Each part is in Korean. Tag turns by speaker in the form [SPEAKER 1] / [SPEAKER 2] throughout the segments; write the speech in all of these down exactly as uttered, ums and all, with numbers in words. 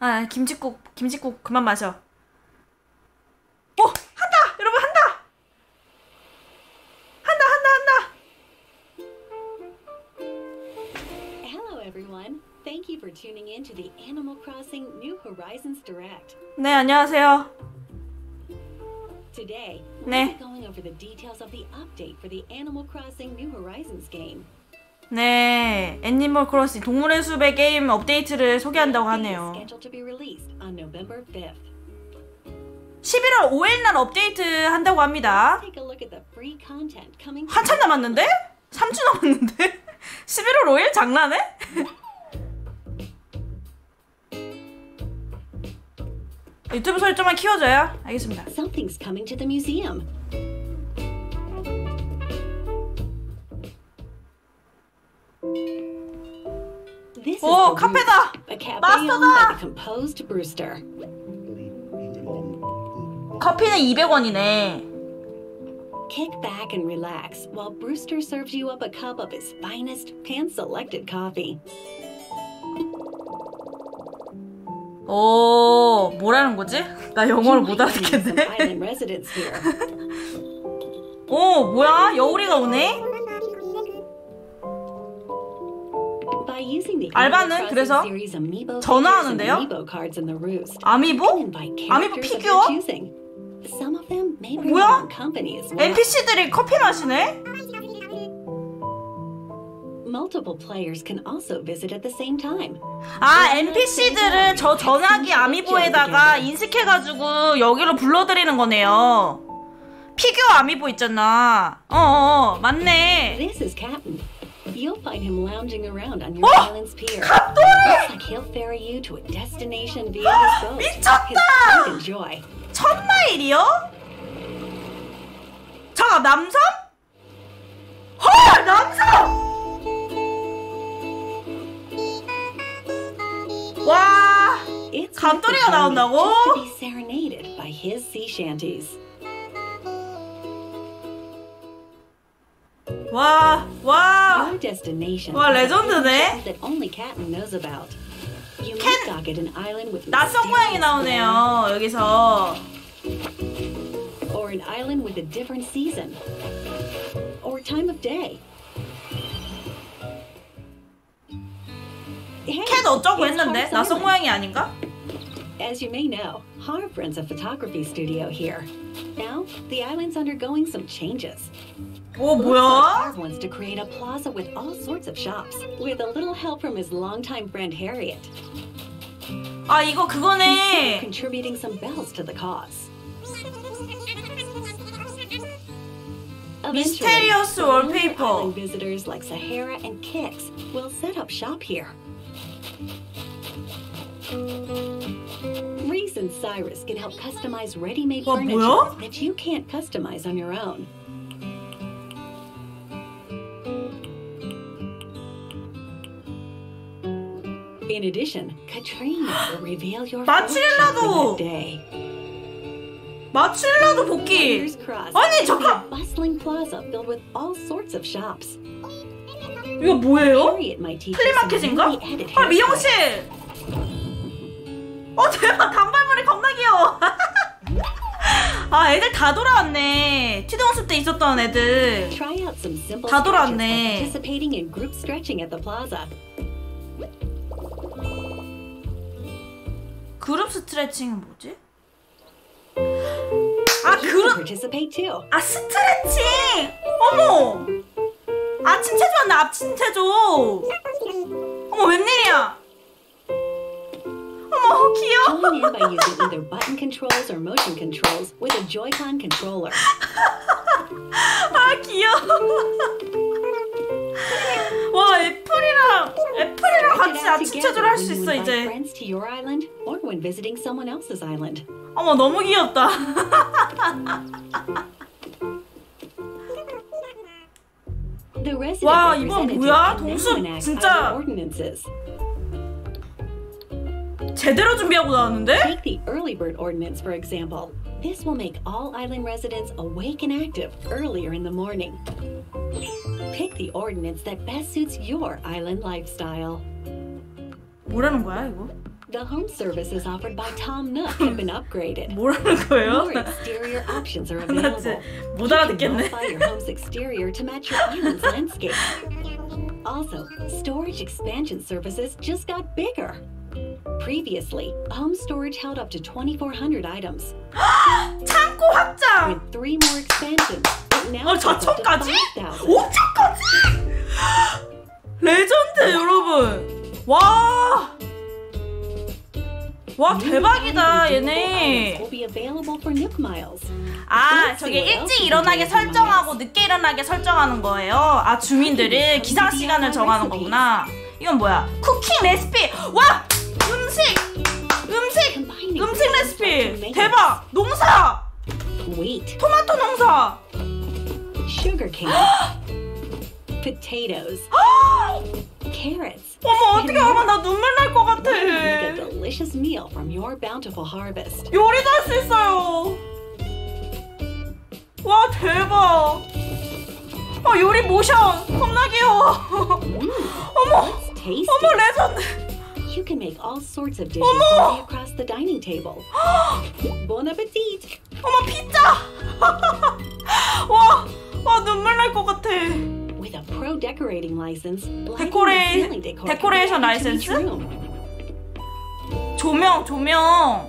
[SPEAKER 1] 아, 김칫국, 김칫국 그만 마셔. 오! 한다! 여러분, 한다! 한다, 한다, 한다!
[SPEAKER 2] Hello everyone. Thank you for tuning in to the Animal Crossing New Horizons Direct.
[SPEAKER 1] 네, 안녕하세요.
[SPEAKER 2] Today, we'll
[SPEAKER 1] 네.
[SPEAKER 2] be going over the details of the update for the Animal Crossing New Horizons game.
[SPEAKER 1] 네, 애니멀 크로싱 동물의 숲의 게임 업데이트를 소개한다고 하네요.
[SPEAKER 2] Scheduled to be released on November fifth.
[SPEAKER 1] 십일월 오일 날 업데이트 한다고 합니다.
[SPEAKER 2] Take a look at the free content coming.
[SPEAKER 1] 한참 남았는데? 삼 주 남았는데? 십일월 오일? 장난해? 유튜브 소리 좀만 키워줘요. 알겠습니다.
[SPEAKER 2] Something's coming to the museum. This is
[SPEAKER 1] 오,
[SPEAKER 2] the
[SPEAKER 1] 카페다!
[SPEAKER 2] Roost, a cafe
[SPEAKER 1] 마스터다!
[SPEAKER 2] owned by the composed Brewster.
[SPEAKER 1] 커피는 이백 원이네.
[SPEAKER 2] Kick back and relax while Brewster serves you up a cup of his finest, hand-selected coffee.
[SPEAKER 1] 오, 뭐라는 거지? 나 영어를
[SPEAKER 2] You
[SPEAKER 1] 못
[SPEAKER 2] might meet some
[SPEAKER 1] 알아듣겠네.
[SPEAKER 2] island residents here.
[SPEAKER 1] 오, 뭐야? 여우리가 오네?
[SPEAKER 2] By using the
[SPEAKER 1] 알바는
[SPEAKER 2] Animal
[SPEAKER 1] 그래서
[SPEAKER 2] Crossing series Amiibo
[SPEAKER 1] 전화하는데요?
[SPEAKER 2] figures and Amiibo cards in the Roost,
[SPEAKER 1] 아미보?
[SPEAKER 2] you can invite
[SPEAKER 1] 아미보
[SPEAKER 2] characters of
[SPEAKER 1] 피규어?
[SPEAKER 2] your choosing. Some of them may bring
[SPEAKER 1] 뭐야?
[SPEAKER 2] their own company as well.
[SPEAKER 1] 엔피씨들이 커피 마시네?
[SPEAKER 2] Multiple players can also visit at the same time.
[SPEAKER 1] 아, 엔피씨들을 저 전화기 아미보에다가 인식해가지고 여기로 불러들이는 거네요. 피규어 아미보 있잖아. 어어, 맞네.
[SPEAKER 2] This is Captain. You'll find him lounging around on your
[SPEAKER 1] 어!
[SPEAKER 2] island's pier.
[SPEAKER 1] 갑돌이!
[SPEAKER 2] Looks like he'll ferry you to a destination via his boat.
[SPEAKER 1] 미쳤다!
[SPEAKER 2] His pride and joy.
[SPEAKER 1] 천마일이요? 잠깐, 남성? 헐, 남성! 와,
[SPEAKER 2] It's
[SPEAKER 1] 갑돌이가
[SPEAKER 2] worth the journey
[SPEAKER 1] 나온다고?
[SPEAKER 2] just to be serenaded by his sea shanties.
[SPEAKER 1] 와, 와.
[SPEAKER 2] Your destination
[SPEAKER 1] 와,
[SPEAKER 2] is a
[SPEAKER 1] 레전드네.
[SPEAKER 2] hidden gem that only Captain knows about. You
[SPEAKER 1] 캔-
[SPEAKER 2] may dock at an island with
[SPEAKER 1] 낯선 고양이
[SPEAKER 2] mysterious
[SPEAKER 1] 나오네요, 여기서.
[SPEAKER 2] flora, or an island with a different season or time of day. Hey,
[SPEAKER 1] 캣 어쩌고
[SPEAKER 2] it's
[SPEAKER 1] 했는데?
[SPEAKER 2] Harp's
[SPEAKER 1] 낯선
[SPEAKER 2] Island.
[SPEAKER 1] 고양이 아닌가?
[SPEAKER 2] As you may know, Harp runs a photography studio here. Now, the island's undergoing some changes.
[SPEAKER 1] 오,
[SPEAKER 2] Looks like
[SPEAKER 1] 뭐야?
[SPEAKER 2] Harp wants to create a plaza with all sorts of shops, with a little help from his longtime friend Harriet.
[SPEAKER 1] 아, 이거
[SPEAKER 2] Consider
[SPEAKER 1] 그거네.
[SPEAKER 2] contributing some bells to the cause.
[SPEAKER 1] Mysterious
[SPEAKER 2] Eventually,
[SPEAKER 1] wallpaper.
[SPEAKER 2] island visitors like Sahara and Kix will set up shop here. Reese and Cyrus can help customize ready-made
[SPEAKER 1] 와,
[SPEAKER 2] furniture
[SPEAKER 1] 뭐야?
[SPEAKER 2] that you can't customize on your own. In addition, Katrina will reveal your
[SPEAKER 1] 마치렐라도!
[SPEAKER 2] fortune for that day.
[SPEAKER 1] 마칠라도 복귀.
[SPEAKER 2] Fingers crossed.
[SPEAKER 1] 아니,
[SPEAKER 2] It'll be
[SPEAKER 1] 잠깐!
[SPEAKER 2] a bustling plaza filled with all sorts of shops.
[SPEAKER 1] 이거 뭐예요?
[SPEAKER 2] Harriet might teach you some
[SPEAKER 1] 플리마켓인가?
[SPEAKER 2] newly added
[SPEAKER 1] 아,
[SPEAKER 2] hairstyles.
[SPEAKER 1] 미용실! 어, 대박! 단발머리 겁나 귀여워! 아, 애들 다 돌아왔네. 튀동숲 때 있었던 애들.
[SPEAKER 2] Try out some simple
[SPEAKER 1] 다
[SPEAKER 2] stretches by
[SPEAKER 1] 돌아왔네.
[SPEAKER 2] participating in group stretching at the plaza.
[SPEAKER 1] 그룹 스트레칭은 뭐지? 아,
[SPEAKER 2] You can
[SPEAKER 1] 그룹!
[SPEAKER 2] participate too.
[SPEAKER 1] 아, 스트레칭! 어머! 아침 체조 한다, 아침 체조! 어머, 웬일이야! 어머, 귀여워!
[SPEAKER 2] Join in by using either button controls or motion controls with a Joy-Con controller.
[SPEAKER 1] 아, 귀여워! 와, 애플이랑, 애플이랑
[SPEAKER 2] Check it
[SPEAKER 1] 같이
[SPEAKER 2] out
[SPEAKER 1] 아침
[SPEAKER 2] together
[SPEAKER 1] 체조를 할
[SPEAKER 2] when
[SPEAKER 1] 수
[SPEAKER 2] you
[SPEAKER 1] 있어,
[SPEAKER 2] invite
[SPEAKER 1] 이제.
[SPEAKER 2] friends to your island or when visiting someone else's island.
[SPEAKER 1] 어머, 너무 귀엽다.
[SPEAKER 2] The resident
[SPEAKER 1] 와, 이건
[SPEAKER 2] representative
[SPEAKER 1] 뭐야?
[SPEAKER 2] can now
[SPEAKER 1] 동숲
[SPEAKER 2] enact
[SPEAKER 1] 진짜
[SPEAKER 2] island ordinances.
[SPEAKER 1] 제대로 준비하고 나왔는데?
[SPEAKER 2] Take the early bird ordinance, for example. This will make all island residents awake and active earlier in the morning. Pick the ordinance that best suits your island lifestyle.
[SPEAKER 1] 뭐라는 거야, 이거?
[SPEAKER 2] The home services offered by Tom Nook have been upgraded.
[SPEAKER 1] 뭐라는 거예요?
[SPEAKER 2] More exterior options are
[SPEAKER 1] 나 진짜
[SPEAKER 2] available.
[SPEAKER 1] 못
[SPEAKER 2] You can
[SPEAKER 1] 알아듣겠네.
[SPEAKER 2] modify your home's exterior to match your island's landscape. Also, storage expansion services just got bigger. Previously, home storage held up to twenty-four hundred items.
[SPEAKER 1] 창고 확장!
[SPEAKER 2] With three more expansions, it now
[SPEAKER 1] 아,
[SPEAKER 2] holds up to
[SPEAKER 1] 사천까지?
[SPEAKER 2] five thousand.
[SPEAKER 1] 오천까지? 레전드 여러분. 와. 와 대박이다 얘네.
[SPEAKER 2] Will be available for Nook Miles.
[SPEAKER 1] 아 저게 일찍 일어나게 설정하고 늦게 일어나게 설정하는 거예요. 아 주민들이 기상 시간을 정하는 거구나. 이건 뭐야? 쿠킹 레시피. 와 음식 음식 음식 레시피 대박. 농사
[SPEAKER 2] Wheat,
[SPEAKER 1] 토마토 농사.
[SPEAKER 2] sugarcane, potatoes, carrots.
[SPEAKER 1] 어머 어떻게 알아? 나 눈물 날 것 같아.
[SPEAKER 2] Make a delicious meal from your bountiful harvest.
[SPEAKER 1] 요리도 할 수 있어요. 와 대박. 어 요리 모션 겁나 귀여워. 어머
[SPEAKER 2] It's tasty.
[SPEAKER 1] 어머 레전드.
[SPEAKER 2] You can make all sorts of dishes to lay across the dining table. Bon appetit!
[SPEAKER 1] 어머 피자. 와, 와 눈물 날 것 같아.
[SPEAKER 2] With a pro decorating license, lighting
[SPEAKER 1] 데코레-
[SPEAKER 2] and ceiling decor can be
[SPEAKER 1] 데코레이션
[SPEAKER 2] added to each
[SPEAKER 1] 라이센스?
[SPEAKER 2] room.
[SPEAKER 1] 조명 조명.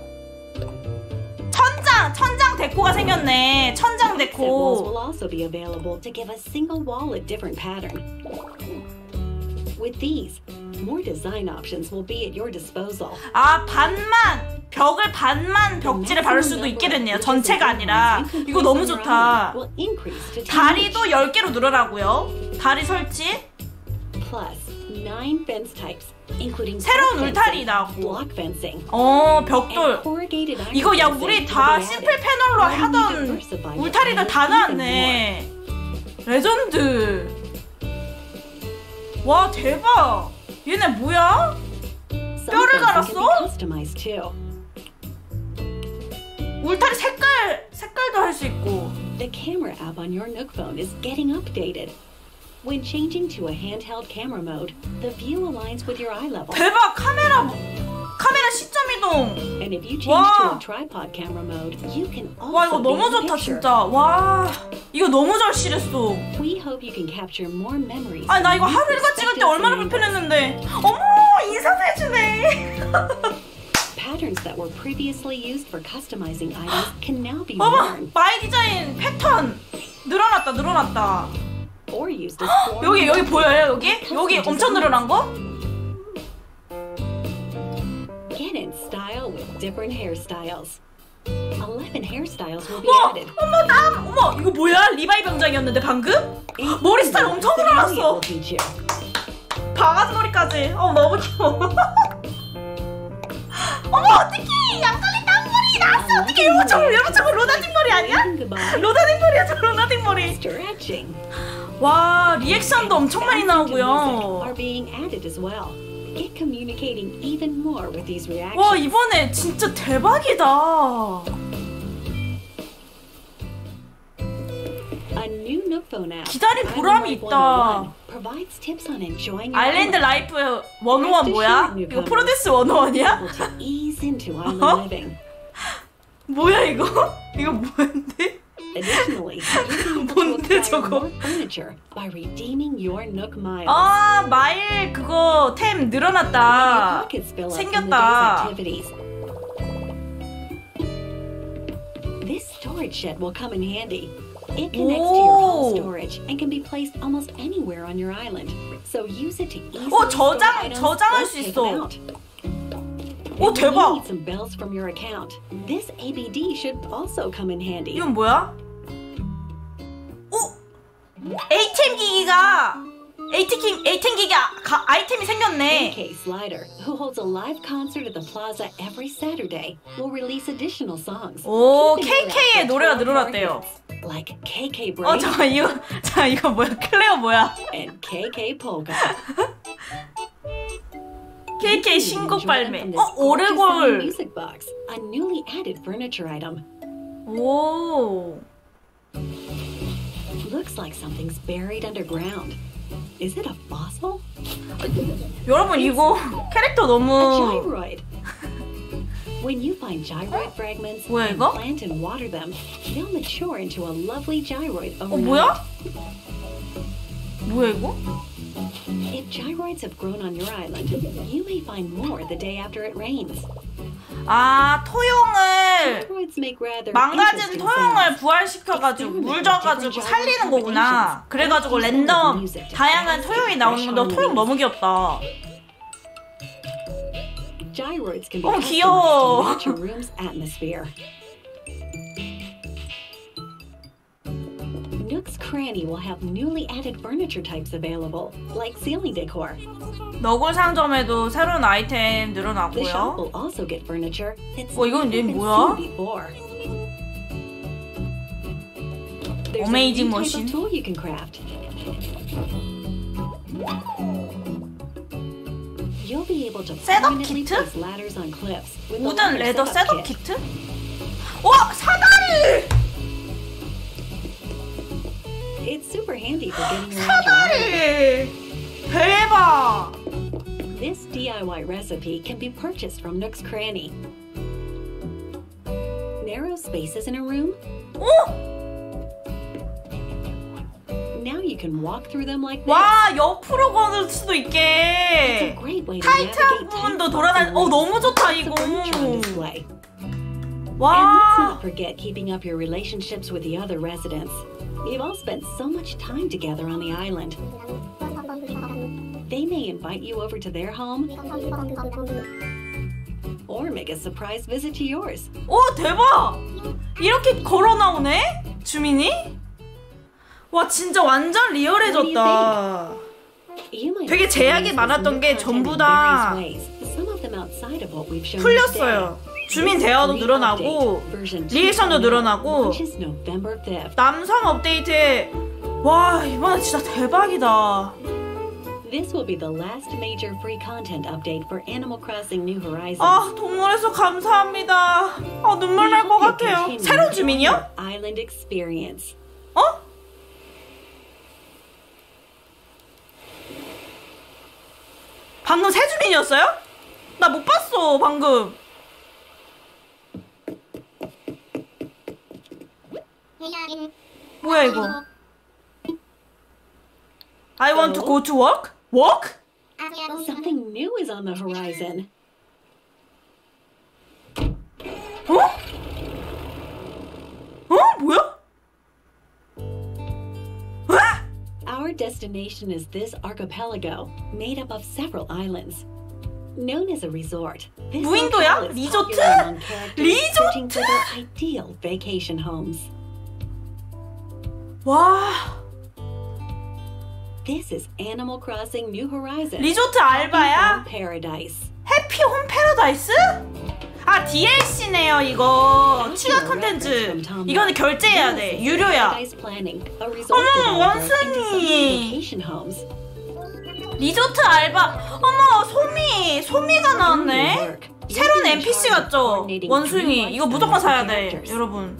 [SPEAKER 1] 천장 천장 데코가 생겼네. 천장
[SPEAKER 2] Set walls will
[SPEAKER 1] 데코.
[SPEAKER 2] also be available to give a single wall a different pattern. With these, more design options will be at your disposal.
[SPEAKER 1] 아 반만 벽을 반만 벽지를 바를 수도 있게 됐네요. 전체가 아니라. 이거 너무 좋다.
[SPEAKER 2] Will increase to ten
[SPEAKER 1] 다리도 열 개로 늘어나고요. 다리 설치.
[SPEAKER 2] plus nine fence types, including
[SPEAKER 1] 새로운
[SPEAKER 2] block
[SPEAKER 1] 울타리
[SPEAKER 2] fencing,
[SPEAKER 1] 나오고.
[SPEAKER 2] block fencing,
[SPEAKER 1] 어
[SPEAKER 2] and
[SPEAKER 1] 벽돌.
[SPEAKER 2] corrugated iron
[SPEAKER 1] 이거 야
[SPEAKER 2] fencing
[SPEAKER 1] 우리
[SPEAKER 2] will
[SPEAKER 1] 다
[SPEAKER 2] be
[SPEAKER 1] 심플
[SPEAKER 2] added.
[SPEAKER 1] 패널로 하던 울타리들 다 나왔네. 레전드. 와 대박. 얘네 뭐야?
[SPEAKER 2] Some
[SPEAKER 1] 뼈를
[SPEAKER 2] fencing can
[SPEAKER 1] 갈았어?
[SPEAKER 2] be customized too.
[SPEAKER 1] 울타리 색깔 색깔도 할 수 있고.
[SPEAKER 2] The camera app on your Nook phone is getting updated. When changing to a handheld camera mode, the view aligns with your eye level.
[SPEAKER 1] 대박. 카메라 카메라 시점 이동.
[SPEAKER 2] And if you change
[SPEAKER 1] 와.
[SPEAKER 2] to a tripod camera mode, you can
[SPEAKER 1] 와 이거
[SPEAKER 2] also
[SPEAKER 1] 너무
[SPEAKER 2] be in the
[SPEAKER 1] 좋다
[SPEAKER 2] picture.
[SPEAKER 1] 진짜. 와 이거 너무 잘 실했어.
[SPEAKER 2] We hope you can capture more memories.
[SPEAKER 1] 아니 나 이거
[SPEAKER 2] from new
[SPEAKER 1] 하늘과 찍을 때
[SPEAKER 2] perspectives
[SPEAKER 1] 얼마나
[SPEAKER 2] and angles.
[SPEAKER 1] 불편했는데. 어머 인사도 해주네.
[SPEAKER 2] Patterns that were previously used for customizing items can now be
[SPEAKER 1] 어머
[SPEAKER 2] worn
[SPEAKER 1] 마이 디자인 패턴 늘어났다 늘어났다.
[SPEAKER 2] or used as form.
[SPEAKER 1] 여기 여기 보여요 여기? 여기 엄청 늘어난 거?
[SPEAKER 2] Get in style with different hairstyles. eleven hairstyles will be
[SPEAKER 1] 와
[SPEAKER 2] added.
[SPEAKER 1] 어머 남 어머 이거 뭐야 리바이 병장이었는데 방금? 머리 스타일 엄청 늘어났어. 바가지 머리까지. 어 너무 귀여워. 어머 어떡해 양갈래 땅머리 나왔어. 어떡해 이거 저거 이거 저거 로나딩 머리 아니야? 로나딩 머리야 저 로나딩 머리.
[SPEAKER 2] Stretching.
[SPEAKER 1] 와 리액션도 엄청 많이
[SPEAKER 2] Are
[SPEAKER 1] 나오고요.
[SPEAKER 2] being added as well. Get communicating even more with these reactions.
[SPEAKER 1] 와 이번에 진짜 대박이다.
[SPEAKER 2] A new Nook phone app.
[SPEAKER 1] 기다린 보람이 있다.
[SPEAKER 2] Provides tips on enjoying your
[SPEAKER 1] 아일랜드
[SPEAKER 2] island.
[SPEAKER 1] 라이프 원오원 뭐야? 이거 프로듀스 원오원이야?
[SPEAKER 2] Able to ease into island
[SPEAKER 1] 어?
[SPEAKER 2] living.
[SPEAKER 1] 뭐야 이거? 이거 뭐인데?
[SPEAKER 2] Additionally, you'll be able to
[SPEAKER 1] 뭔데,
[SPEAKER 2] acquire
[SPEAKER 1] 저거?
[SPEAKER 2] more furniture by redeeming your Nook miles.
[SPEAKER 1] 아 마일 그거 템
[SPEAKER 2] Your
[SPEAKER 1] 늘어났다.
[SPEAKER 2] pockets fill up from the
[SPEAKER 1] 생겼다.
[SPEAKER 2] day's activities. This storage shed will come in handy. It connects to your home
[SPEAKER 1] 오.
[SPEAKER 2] storage and can be placed almost anywhere on your island. So use it to easily
[SPEAKER 1] 어,
[SPEAKER 2] store
[SPEAKER 1] 저장-
[SPEAKER 2] items
[SPEAKER 1] 저장할
[SPEAKER 2] or
[SPEAKER 1] 수
[SPEAKER 2] take
[SPEAKER 1] 있어.
[SPEAKER 2] them out.
[SPEAKER 1] 오
[SPEAKER 2] And when you
[SPEAKER 1] 대박.
[SPEAKER 2] need some bells from your account, this A B D should also come in handy.
[SPEAKER 1] 이건 뭐야? 오 에이티엠 기기가 에이티엠 에이티엠 기기 아, 가, 아이템이 생겼네.
[SPEAKER 2] K K Slider, who holds a live concert at the plaza every Saturday, will release additional songs.
[SPEAKER 1] 오
[SPEAKER 2] Keep an ear out
[SPEAKER 1] 케이케이의
[SPEAKER 2] for
[SPEAKER 1] 노래가
[SPEAKER 2] twelve more
[SPEAKER 1] 늘어났대요.
[SPEAKER 2] hits, like K K
[SPEAKER 1] 어
[SPEAKER 2] Break
[SPEAKER 1] 잠깐 이거 자 이거 뭐야? 클레어 뭐야?
[SPEAKER 2] and K K Polka.
[SPEAKER 1] 케이케이 신곡
[SPEAKER 2] Enjoy
[SPEAKER 1] 발매.
[SPEAKER 2] from this
[SPEAKER 1] 어
[SPEAKER 2] gorgeous sound
[SPEAKER 1] 오레골.
[SPEAKER 2] music box, a newly added furniture item.
[SPEAKER 1] 오.
[SPEAKER 2] Looks like something's buried underground. Is it a fossil?
[SPEAKER 1] 여러분 이거 캐릭터
[SPEAKER 2] A
[SPEAKER 1] 너무
[SPEAKER 2] gyroid. When you find gyroid fragments
[SPEAKER 1] 뭐야,
[SPEAKER 2] and
[SPEAKER 1] 이거?
[SPEAKER 2] plant and water them, they'll mature into a lovely gyroid
[SPEAKER 1] 어,
[SPEAKER 2] overnight.
[SPEAKER 1] 뭐야? 뭐야, 이거?
[SPEAKER 2] If gyroids have grown on your island, you may find more the day after it rains.
[SPEAKER 1] 아, 토용을
[SPEAKER 2] Gyroids make rather
[SPEAKER 1] 망가진
[SPEAKER 2] interesting
[SPEAKER 1] 토용을
[SPEAKER 2] sounds.
[SPEAKER 1] 부활시켜가지고 물 줘가지고 살리는 거구나. 그래가지고 랜덤 다양한 토용이 나오는 건데 토용 너무 귀엽다.
[SPEAKER 2] Gyroids can be
[SPEAKER 1] 어,
[SPEAKER 2] customized
[SPEAKER 1] 귀여워.
[SPEAKER 2] to match your room's atmosphere. Nook's Cranny will have newly added furniture types available, like ceiling decor.
[SPEAKER 1] 너굴 상점에도 새로운 아이템
[SPEAKER 2] The shop
[SPEAKER 1] 늘어나고요.
[SPEAKER 2] will also get furniture that's
[SPEAKER 1] 어, 이건
[SPEAKER 2] never
[SPEAKER 1] 얘
[SPEAKER 2] been
[SPEAKER 1] 뭐야?
[SPEAKER 2] seen before. There's
[SPEAKER 1] Amazing
[SPEAKER 2] a new type
[SPEAKER 1] machine.
[SPEAKER 2] of tool you can craft. You'll be able to
[SPEAKER 1] 셋업
[SPEAKER 2] permanently
[SPEAKER 1] 키트?
[SPEAKER 2] place ladders on cliffs with the
[SPEAKER 1] 우든
[SPEAKER 2] ladder
[SPEAKER 1] 레더 셋업
[SPEAKER 2] setup kit.
[SPEAKER 1] 키트? 와, 사다리!
[SPEAKER 2] It's super handy for getting around your island.
[SPEAKER 1] 사다리! 대박!
[SPEAKER 2] This D I Y recipe can be purchased from Nook's Cranny. Narrow spaces in a room?
[SPEAKER 1] 오!
[SPEAKER 2] Now you can walk through them like this.
[SPEAKER 1] 와, 옆으로 걸을 수도
[SPEAKER 2] It's a
[SPEAKER 1] 있게.
[SPEAKER 2] great way to
[SPEAKER 1] 타이트한
[SPEAKER 2] navigate
[SPEAKER 1] 부분도
[SPEAKER 2] tight
[SPEAKER 1] 돌아다니.
[SPEAKER 2] spots
[SPEAKER 1] 어,
[SPEAKER 2] and
[SPEAKER 1] 너무 좋다
[SPEAKER 2] lots of furniture on
[SPEAKER 1] 이거.
[SPEAKER 2] display. And let's
[SPEAKER 1] 와.
[SPEAKER 2] not forget keeping up your relationships with the other residents. You've all spent so much time together on the island. They may invite you over to their home or make a surprise visit to yours.
[SPEAKER 1] 오, 대박! 이렇게 걸어 나오네? 주민이? 와, 진짜 완전 리얼해졌다.
[SPEAKER 2] You might
[SPEAKER 1] 되게 제약이
[SPEAKER 2] experience
[SPEAKER 1] 많았던 게
[SPEAKER 2] this
[SPEAKER 1] 전부
[SPEAKER 2] content
[SPEAKER 1] 다
[SPEAKER 2] in various ways, some of them outside of what we've shown
[SPEAKER 1] 풀렸어요. 주민 대화도 늘어나고 리액션도 늘어나고
[SPEAKER 2] Launches November fifth.
[SPEAKER 1] 남성 업데이트. 와, 이번에 진짜 대박이다.
[SPEAKER 2] This will be the last major free content update for Animal Crossing New Horizons.
[SPEAKER 1] 아, 동물에서 감사합니다. 아, 눈물 날 것 같아요. 새로운 주민이요?
[SPEAKER 2] Island experience.
[SPEAKER 1] 어? 방금 새 주민이었어요? 나 못 봤어, 방금. 뭐야, 이거? I want to go to work? Work?
[SPEAKER 2] Something new is on the horizon.
[SPEAKER 1] 어? 어? 뭐야? 에?
[SPEAKER 2] Our destination is this archipelago, made up of several islands. Known as a resort, this
[SPEAKER 1] 무인도야?
[SPEAKER 2] locale is
[SPEAKER 1] 리조트?
[SPEAKER 2] popular among characters searching for
[SPEAKER 1] 리조트?
[SPEAKER 2] their ideal vacation homes.
[SPEAKER 1] 와,
[SPEAKER 2] This is Animal Crossing New Horizons.
[SPEAKER 1] 리조트 알바야?
[SPEAKER 2] Paradise.
[SPEAKER 1] 해피 홈 패러다이스? 아, 디엘씨네요 이거. 추가 컨텐츠. 이거는 결제해야 돼. 유료야.
[SPEAKER 2] Paradise Planning, a resort
[SPEAKER 1] 어머,
[SPEAKER 2] developer into some
[SPEAKER 1] 원숭이.
[SPEAKER 2] vacation homes.
[SPEAKER 1] 리조트 알바. 어머, 소미. 소미가 나왔네. 새로운 엔피씨 같죠? 원숭이. 이거 무조건 사야 돼, 여러분.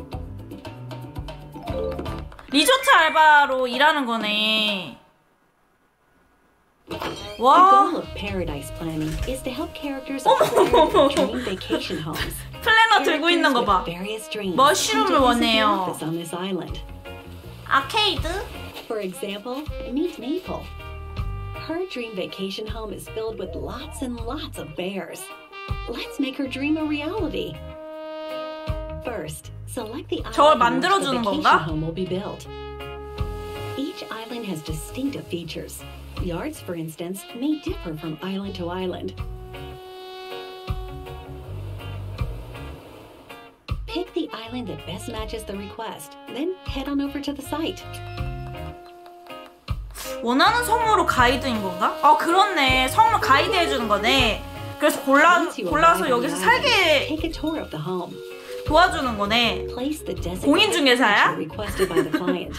[SPEAKER 1] 리조트 알바로 일하는 거네.
[SPEAKER 2] The
[SPEAKER 1] 와,
[SPEAKER 2] goal of Paradise Planning is to help characters acquire their dream vacation homes.
[SPEAKER 1] 플래너 들고 있는 거 봐.
[SPEAKER 2] Various dreams
[SPEAKER 1] 머쉬룸을
[SPEAKER 2] come to visit the
[SPEAKER 1] 원해요.
[SPEAKER 2] office on this island.
[SPEAKER 1] 아케이드?
[SPEAKER 2] For example, meet Maple. Her dream vacation home is filled with lots and lots of bears. Let's make her dream a reality. First, select the
[SPEAKER 1] 저걸
[SPEAKER 2] island in which the
[SPEAKER 1] 만들어주는
[SPEAKER 2] vacation
[SPEAKER 1] 건가?
[SPEAKER 2] home will be built. Each island has distinctive features. Yards, for instance, may differ from island to island. Pick the island that best matches the request, then head on over to the site.
[SPEAKER 1] 원하는 섬으로 가이드인 건가? 아, 그렇네. 섬을 가이드 해주는 거네. 그래서 골라,
[SPEAKER 2] Once you
[SPEAKER 1] 골라서
[SPEAKER 2] arrive on
[SPEAKER 1] 여기서
[SPEAKER 2] the island,
[SPEAKER 1] 살게
[SPEAKER 2] take a tour of the home.
[SPEAKER 1] 도와주는 거네.
[SPEAKER 2] Place the designated
[SPEAKER 1] 공인중개사야?
[SPEAKER 2] furniture requested by the client.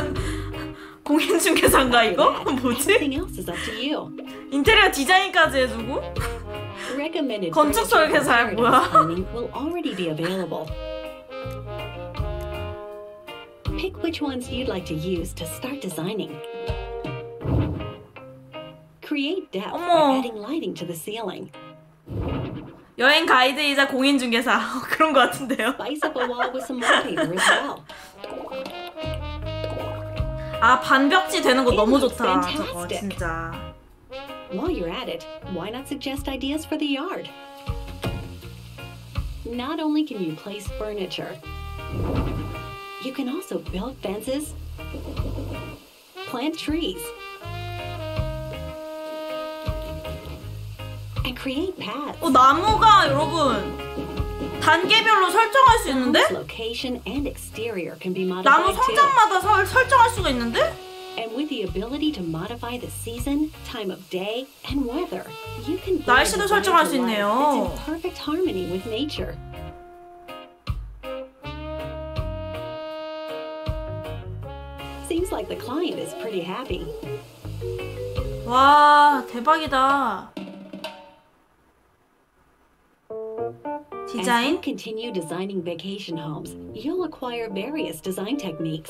[SPEAKER 1] 공인중개사인가
[SPEAKER 2] After
[SPEAKER 1] 이거?
[SPEAKER 2] that,
[SPEAKER 1] 뭐지?
[SPEAKER 2] everything else is up to you.
[SPEAKER 1] 인테리어 디자인까지 해주고?
[SPEAKER 2] Recommended
[SPEAKER 1] 건축
[SPEAKER 2] furniture
[SPEAKER 1] 설계사야,
[SPEAKER 2] for
[SPEAKER 1] 뭐야?
[SPEAKER 2] Paradise Planning will already be available. Pick which ones you'd like to use to start designing. Create depth
[SPEAKER 1] 어머.
[SPEAKER 2] by adding lighting to the ceiling.
[SPEAKER 1] 여행 가이드이자 공인중개사 그런 거 같은데요.
[SPEAKER 2] Spice up a wall with some wallpaper as well.
[SPEAKER 1] 아, 반벽지 되는 거 너무 좋다. 저거 진짜.
[SPEAKER 2] While you're at it, why not suggest ideas for the yard? Not only can you place furniture, you can also build fences, plant trees, and create paths.
[SPEAKER 1] 어, 나무가 여러분 단계별로 설정할 수 있는데?
[SPEAKER 2] Location and exterior can be modified
[SPEAKER 1] 나무 성장마다 설, 설정할 수가 있는데?
[SPEAKER 2] And with the ability to modify the season, time of day, and weather, you can
[SPEAKER 1] 날씨도 설정할 수 있네요.
[SPEAKER 2] It's in perfect harmony with nature. Seems like the client is pretty happy.
[SPEAKER 1] 와, 대박이다.
[SPEAKER 2] As you continue designing vacation homes, you'll acquire various design techniques.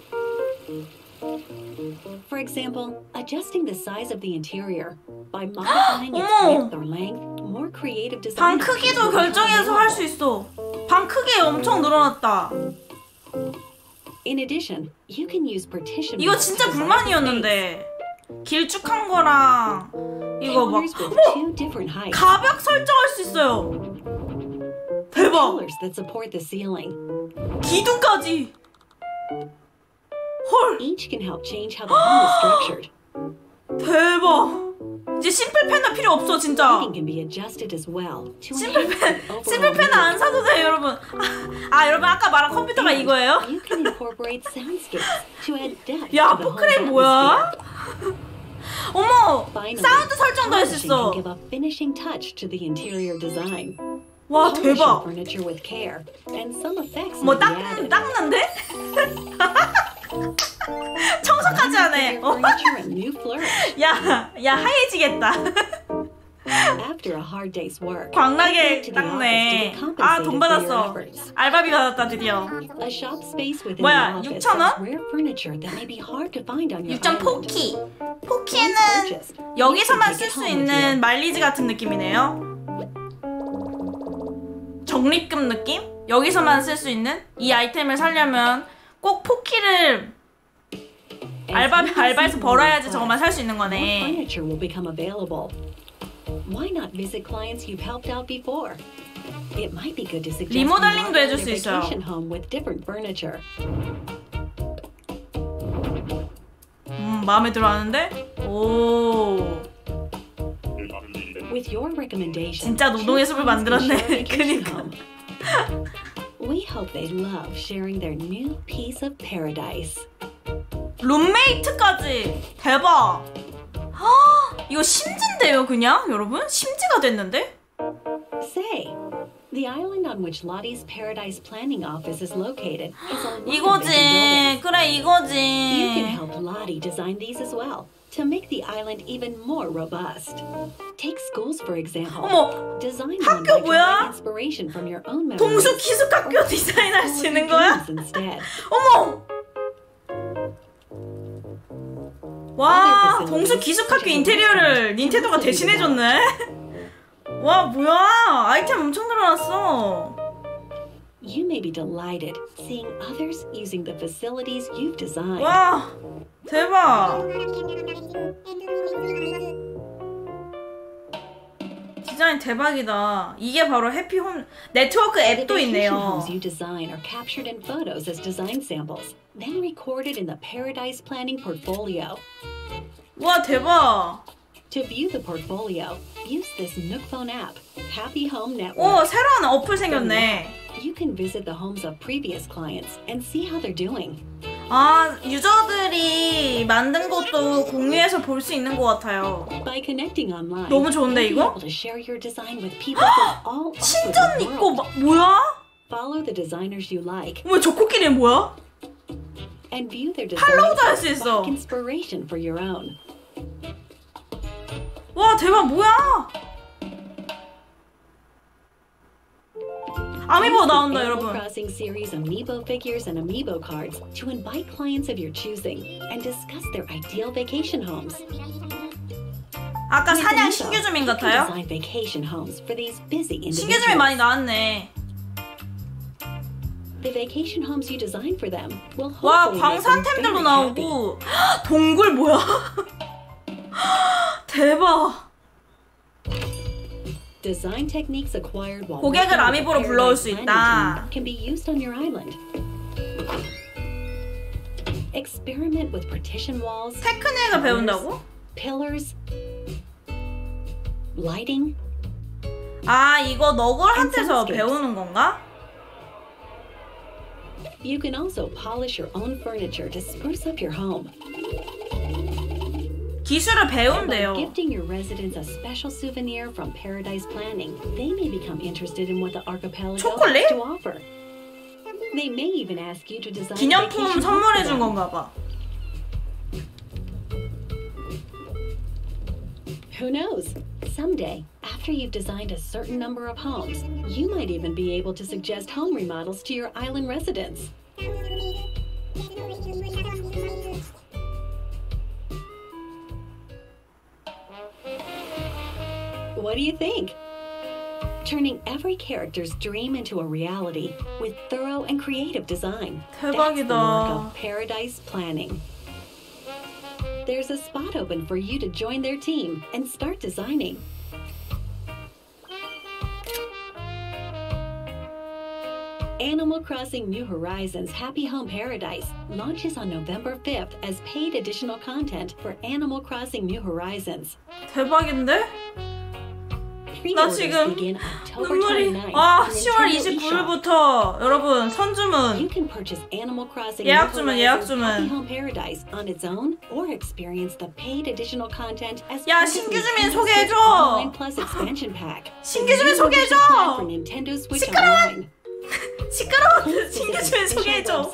[SPEAKER 2] For example, adjusting the size of the interior by modifying its width or length. More creative design.
[SPEAKER 1] 방 크기도 결정해서 할 수 있어. 방 크기 엄청 늘어났다.
[SPEAKER 2] In addition, you can use partition.
[SPEAKER 1] 이거 진짜 불만이었는데. 길쭉한 거랑 이거 막 어머! 가벽 설정할 수 있어요. 대박. 기둥까지. 헐.
[SPEAKER 2] Each can help change how the home is structured.
[SPEAKER 1] 대박. 이제 심플 펜은 필요 없어 진짜. 심플 펜, 심플 펜은 안 사도 돼 여러분. 아, 아 여러분 아까 말한 컴퓨터가 이거예요? 야 포크레인 뭐야? 어머 사운드 설정도 할 수 있어. 와 대박. 뭐 닦는 닦는데? 청소까지 하네. 어? 야, 야 하얘지겠다. 광나게 닦네. 아, 돈 받았어. 알바비 받았다 드디어. 뭐야, 육천 원? 육천 포키. 포키는 여기서만 쓸 수 있는 마일리지 같은 느낌이네요. 적립금 느낌? 여기서만 쓸 수 있는 이 아이템을 사려면 꼭 포키를 알바, 알바에서 벌어야지 저것만 살 수 있는 거네. 리모델링도 해줄 수 있어요. 음, 마음에 들어 하는데? 오. 진짜 노동의 숲을 만들었네. 그니까.
[SPEAKER 2] We hope they love sharing their new piece of paradise.
[SPEAKER 1] 룸메이트까지 대박. 하, 이거 심지인데요, 그냥 여러분 심지가 됐는데.
[SPEAKER 2] Say, the island on which Lottie's Paradise Planning Office is located is a
[SPEAKER 1] 이거지, 그래 이거지.
[SPEAKER 2] You can help Lottie design these as well to make the island even more robust. Take schools for example.
[SPEAKER 1] 어머,
[SPEAKER 2] Design
[SPEAKER 1] 학교 뭐야?
[SPEAKER 2] inspiration from your own memories.
[SPEAKER 1] 동수 기숙학교 디자인할 수 있는 거야? 어머. 와, 동수 기숙학교 인테리어를 닌텐도가 대신해줬네? 와, 뭐야? 아이템 엄청 늘어났어.
[SPEAKER 2] You may be delighted seeing others using the facilities you've designed.
[SPEAKER 1] 와, 대박. 디자인 대박이다. 이게 바로 해피홈 네트워크 앱도 있네요.
[SPEAKER 2] You design are captured in photos as design samples, then recorded in the Paradise Planning portfolio.
[SPEAKER 1] 와 대박.
[SPEAKER 2] To view the portfolio, use this Nook Phone app, Happy Home Network.
[SPEAKER 1] 오, 새로운 어플 생겼네.
[SPEAKER 2] You can visit the homes of previous clients and see how they're doing.
[SPEAKER 1] 아, 유저들이 만든 것도 공유해서 볼 수 있는 것 같아요.
[SPEAKER 2] By connecting online,
[SPEAKER 1] 너무 좋은데 이거?
[SPEAKER 2] to share your design with people from all over
[SPEAKER 1] 신전
[SPEAKER 2] the
[SPEAKER 1] 있고
[SPEAKER 2] world.
[SPEAKER 1] 마, 뭐야?
[SPEAKER 2] Follow the designers you like.
[SPEAKER 1] 왜 저 코끼리는 뭐야?
[SPEAKER 2] And view their
[SPEAKER 1] 팔로우도 할
[SPEAKER 2] designs
[SPEAKER 1] 수 있어.
[SPEAKER 2] like inspiration for your own.
[SPEAKER 1] 와 대박 뭐야? 아미보 나온다 여러분.
[SPEAKER 2] Crossing series amiibo figures and amiibo cards to invite clients of your choosing and discuss their ideal vacation homes.
[SPEAKER 1] 아까 사냥 신규 주민 같아요? 신규 주민 많이 나왔네. 와, 광산템들도 나오고. 동굴 뭐야? 대박. 고객을 아미보로 불러올 수 있다. 테크닉을 배운다고? 아, 이거 너굴한테서 배우는 건가?
[SPEAKER 2] You can also polish your own furniture to spruce up your home.
[SPEAKER 1] 기술을 배운대요.
[SPEAKER 2] By gifting your residents a special souvenir from Paradise Planning, they may become interested in what the archipelago has to offer. They may even ask you to design
[SPEAKER 1] 기념품 선물해 준 건가 봐.
[SPEAKER 2] Who knows? Someday, after you've designed a certain number of homes, you might even be able to suggest home remodels to your island residents. What do you think? Turning every character's dream into a reality with thorough and creative design. That's the mark of Paradise Planning. There's a spot open for you to join their team and start designing. Animal Crossing New Horizons Happy Home Paradise launches on November fifth as paid additional content for Animal Crossing New Horizons.
[SPEAKER 1] 대박인데? 나 지금 눈물이 아 시월 이십구일부터 여러분 선주문 예약 주문 예약 주문 야 신규 주민 소개해줘 신규 주민 소개해줘 시끄러워 시끄러워 신규 주민 소개해줘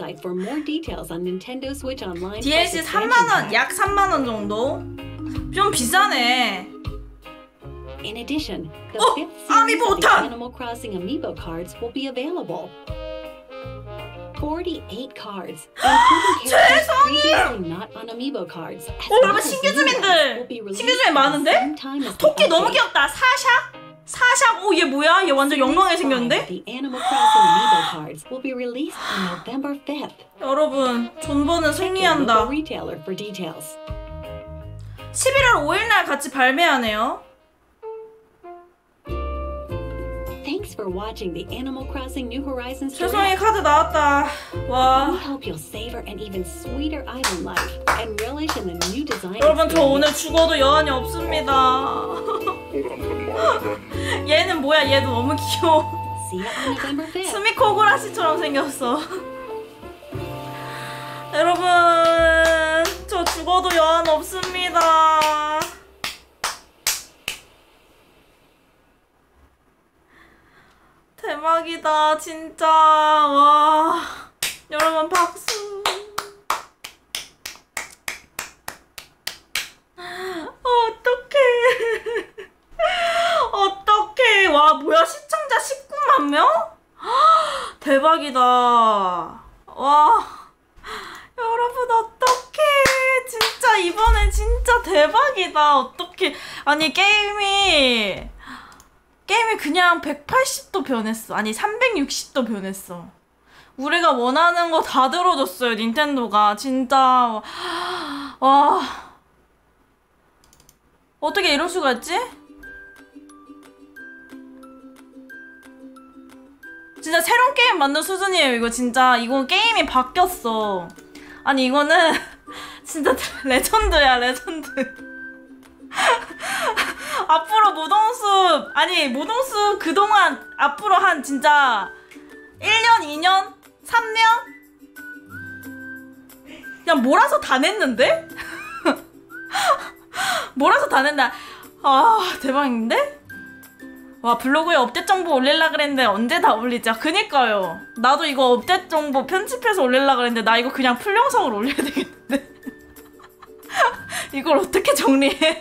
[SPEAKER 1] 디엘씨 삼만원 약 삼만원 정도? 좀 비싸네.
[SPEAKER 2] In addition, the
[SPEAKER 1] oh,
[SPEAKER 2] fifth series of the
[SPEAKER 1] Amiibo
[SPEAKER 2] Animal Crossing Amiibo cards will be available. forty-eight cards, including characters previously not on Amiibo cards.
[SPEAKER 1] 오, 여러분 신규 주민들! 신규 주민 많은데? 토끼 너무 귀엽다. 사샥? 사샥? 오, 얘 뭐야? 얘 완전 영롱하게 생겼는데?
[SPEAKER 2] The Animal Crossing Amiibo cards will be released on November fifth.
[SPEAKER 1] 여러분, 존버는 승리한다.
[SPEAKER 2] retailer for details.
[SPEAKER 1] 십일월 오일날 같이 발매하네요.
[SPEAKER 2] Thanks for watching the Animal Crossing New Horizons.
[SPEAKER 1] 세상에 카드 나왔다. 와.
[SPEAKER 2] We hope you'll savor an even sweeter island life and relish in the new design.
[SPEAKER 1] 여러분 저 오늘 죽어도 여한이 없습니다. 얘는 뭐야? 얘도 너무 귀여워.
[SPEAKER 2] See you on November fifth.
[SPEAKER 1] 스미코 고라시처럼 생겼어. 여러분 저 죽어도 여한 없습니다. 대박이다 진짜. 와 여러분 박수. 어떡해. 어떡해. 와 뭐야 시청자 십구만 명? 대박이다. 와 여러분 어떡해. 진짜 이번에 진짜 대박이다. 어떡해. 아니 게임이 게임이 그냥 백팔십 도 변했어. 아니 삼백육십 도 변했어. 우리가 원하는 거 다 들어줬어요 닌텐도가. 진짜 와 어떻게 이럴 수가 있지? 진짜 새로운 게임 만든 수준이에요 이거. 진짜 이거 게임이 바뀌었어. 아니 이거는 진짜 레전드야 레전드. 앞으로 무동숲 아니 무동숲 그동안 앞으로 한 진짜 일 년, 이 년, 삼 년? 그냥 몰아서 다 냈는데? 몰아서 다 낸다. 아 대박인데? 와 블로그에 업데이트 정보 올리려고 그랬는데 언제 다 올리자. 그니까요. 나도 이거 업데이트 정보 편집해서 올리려고 그랬는데 나 이거 그냥 풀 영상으로 올려야 되겠는데? 이걸 어떻게 정리해?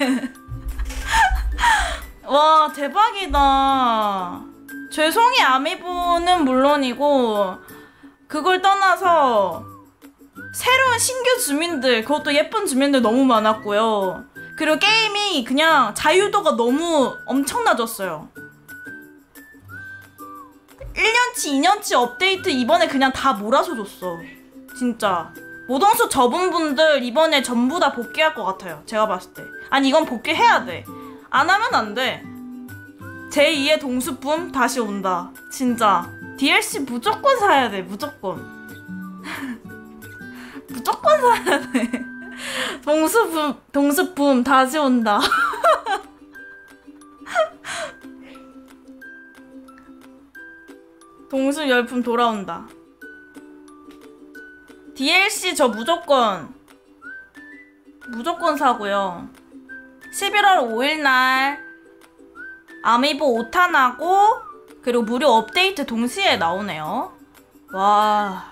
[SPEAKER 1] 와 대박이다. 죄송이 아미보는 물론이고 그걸 떠나서 새로운 신규 주민들 그것도 예쁜 주민들 너무 많았고요. 그리고 게임이 그냥 자유도가 너무 엄청나졌어요. 일 년치, 이 년치 업데이트 이번에 그냥 다 몰아서 줬어. 진짜. 모동수 접은 분들 이번에 전부 다 복귀할 것 같아요. 제가 봤을 때. 아니 이건 복귀해야 돼. 안 하면 안 돼. 제이의 동수품 다시 온다. 진짜. 디엘씨 무조건 사야 돼. 무조건. 무조건 사야 돼. 동수품, 동수품 다시 온다. 동수 열풍 돌아온다. 디엘씨 저 무조건 무조건 사고요. 십일월 오일 날 아미보 오 탄하고 그리고 무료 업데이트 동시에 나오네요. 와,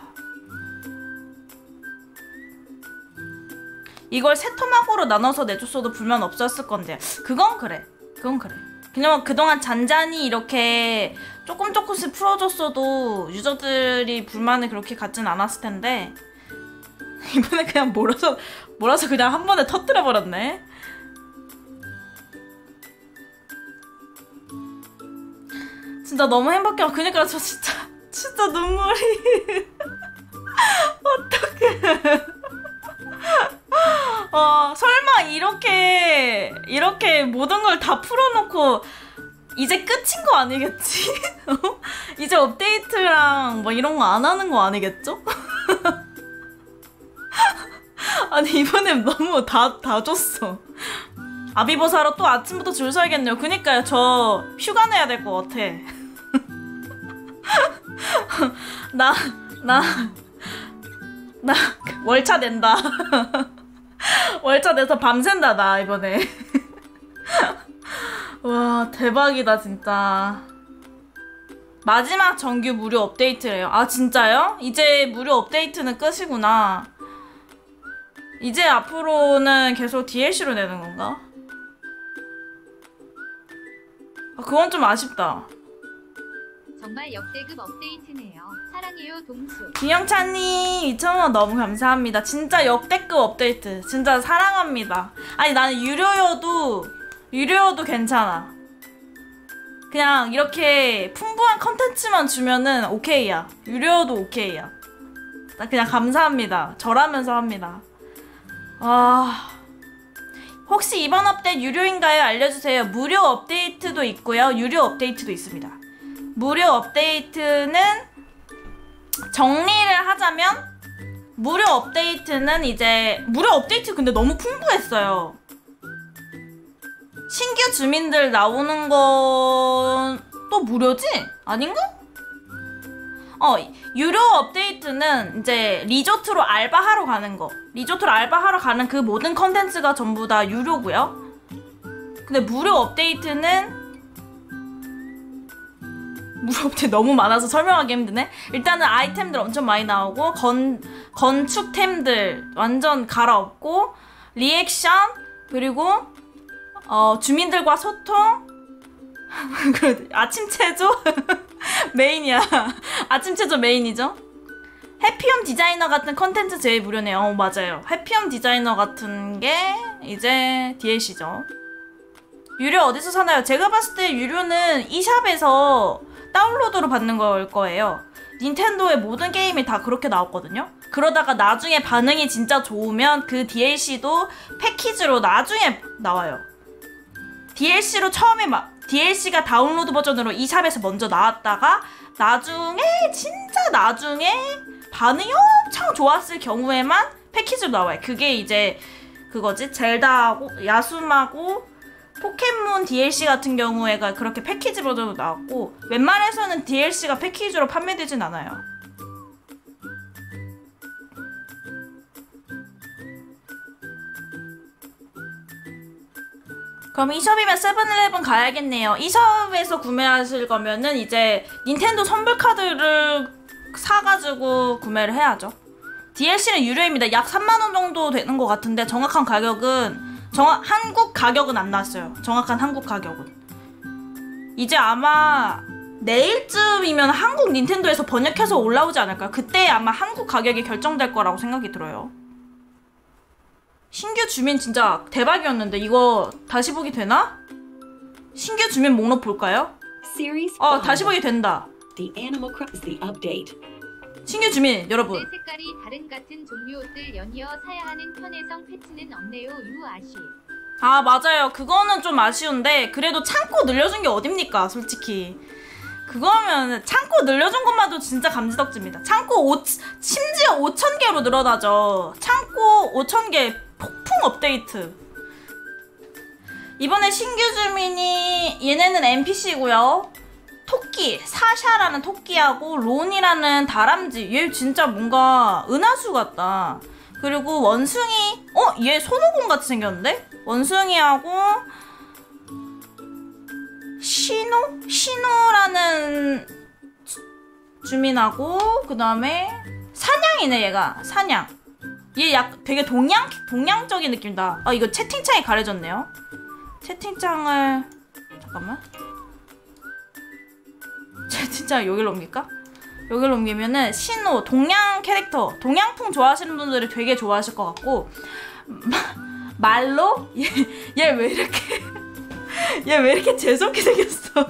[SPEAKER 1] 이걸 세 토막으로 나눠서 내줬어도 불만 없었을 건데. 그건 그래. 그건 그래. 그냥 그동안 잔잔히 이렇게 조금 조금씩 풀어줬어도 유저들이 불만을 그렇게 갖진 않았을 텐데 이번에 그냥 몰아서 몰아서 그냥 한 번에 터뜨려 버렸네. 진짜 너무 행복해요. 그니까 저 진짜 진짜 눈물이 어떡해. 어, 설마 이렇게 이렇게 모든 걸 다 풀어놓고 이제 끝인 거 아니겠지? 이제 업데이트랑 뭐 이런 거 안 하는 거 아니겠죠? 아니 이번엔 너무 다, 다 줬어. 아비보 사러 또 아침부터 줄 서야겠네요. 그니까요. 저 휴가 내야 될 것 같아. 나, 나, 나 월차 낸다. 월차 내서 밤샌다 나 이번에. 와 대박이다 진짜. 마지막 정규 무료 업데이트래요. 아 진짜요? 이제 무료 업데이트는 끝이구나. 이제 앞으로는 계속 디엘씨로 내는 건가? 아, 그건 좀 아쉽다.
[SPEAKER 3] 정말 역대급 업데이트네요. 사랑해요 동수.
[SPEAKER 1] 김영찬님 이천 원 너무 감사합니다. 진짜 역대급 업데이트. 진짜 사랑합니다. 아니 나는 유료여도 유료여도 괜찮아. 그냥 이렇게 풍부한 컨텐츠만 주면은 오케이야. 유료여도 오케이야. 나 그냥 감사합니다. 절하면서 합니다. 아, 혹시 이번 업데이트 유료인가요? 알려주세요. 무료 업데이트도 있고요. 유료 업데이트도 있습니다. 무료 업데이트는 정리를 하자면 무료 업데이트는 이제 무료 업데이트 근데 너무 풍부했어요. 신규 주민들 나오는 건 또 무료지? 아닌가? 어, 유료 업데이트는 이제 리조트로 알바하러 가는 거. 리조트로 알바하러 가는 그 모든 컨텐츠가 전부 다 유료고요. 근데 무료 업데이트는 무료 업데이트 너무 많아서 설명하기 힘드네. 일단은 아이템들 엄청 많이 나오고 건, 건축템들 완전 갈아엎고 리액션 그리고 어, 주민들과 소통 아침 체조 메인이야. 아침 체조 메인이죠. 해피홈 디자이너 같은 컨텐츠 제일 무료네요. 어, 맞아요. 해피홈 디자이너 같은 게 이제 디엘씨죠. 유료 어디서 사나요? 제가 봤을 때 유료는 이샵에서 다운로드로 받는 걸 거예요. 닌텐도의 모든 게임이 다 그렇게 나왔거든요. 그러다가 나중에 반응이 진짜 좋으면 그 디엘씨도 패키지로 나중에 나와요. 디엘씨로 처음에 막 디엘씨가 다운로드 버전으로 이샵에서 먼저 나왔다가 나중에 진짜 나중에 반응이 엄청 좋았을 경우에만 패키지로 나와요. 그게 이제 그거지 젤다하고 야숨하고 포켓몬 디엘씨 같은 경우에가 그렇게 패키지 버전으로 나왔고 웬만해서는 디엘씨가 패키지로 판매되진 않아요. 그럼 이숍이면 세븐일레븐 가야겠네요. 이숍에서 구매하실 거면은 이제 닌텐도 선불 카드를 사가지고 구매를 해야죠. 디엘씨는 유료입니다. 약 삼만 원 정도 되는 것 같은데 정확한 가격은 정확 한국 가격은 안 나왔어요. 정확한 한국 가격은 이제 아마 내일쯤이면 한국 닌텐도에서 번역해서 올라오지 않을까요? 그때 아마 한국 가격이 결정될 거라고 생각이 들어요. 신규 주민 진짜 대박이었는데 이거 다시 보기 되나? 신규 주민 목록 볼까요?
[SPEAKER 2] Series
[SPEAKER 1] 어
[SPEAKER 2] five.
[SPEAKER 1] 다시 보기 된다.
[SPEAKER 2] The Animal Crossing the update.
[SPEAKER 1] 신규 주민 여러분.
[SPEAKER 3] 옷의 색깔이 다른 같은 종류 옷들 연이어 사야 하는 편의성 패치는 없네요. 유 아쉬.
[SPEAKER 1] 아 맞아요. 그거는 좀 아쉬운데 그래도 창고 늘려준 게 어딥니까 솔직히. 그거면 창고 늘려준 것만도 진짜 감지덕지입니다. 창고 오, 심지어 오천 개로 늘어나죠. 창고 오천 개 폭풍 업데이트. 이번에 신규 주민이 얘네는 엔피씨고요. 토끼, 사샤라는 토끼하고 론이라는 다람쥐. 얘 진짜 뭔가 은하수 같다. 그리고 원숭이. 어? 얘 손오공 같이 생겼는데? 원숭이하고 신호? 신호라는 주민하고 그 다음에 사냥이네 얘가. 사냥. 얘 약 되게 동양, 동양적인 느낌이다. 아 이거 채팅창이 가려졌네요. 채팅창을 잠깐만. 채팅창 여기로 옮길까? 여기로 옮기면은 신호, 동양 캐릭터, 동양풍 좋아하시는 분들이 되게 좋아하실 것 같고 마, 말로? 얘 왜 이렇게 얘 왜 이렇게 재수없게 생겼어?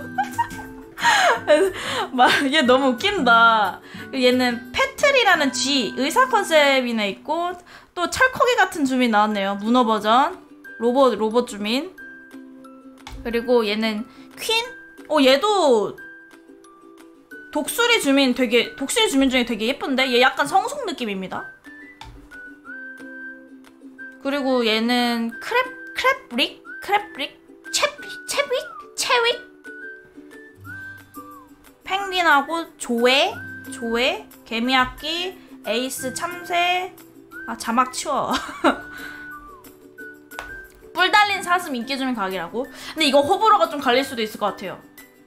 [SPEAKER 1] 얘 너무 웃긴다. 얘는 패트리라는 쥐, 의사 컨셉이네 있고 또 철커기 같은 주민 나왔네요. 문어 버전, 로봇 로봇 주민. 그리고 얘는 퀸? 어 얘도 독수리 주민 되게 독수리 주민 중에 되게 예쁜데 얘 약간 성숙 느낌입니다. 그리고 얘는 크랩 크랩릭 크랩릭 채릭 채릭 채릭 펭귄하고 조회 조회 개미악기 에이스 참새. 아 자막 치워. 뿔 달린 사슴 인기 주민 각이라고. 근데 이거 호불호가 좀 갈릴 수도 있을 것 같아요.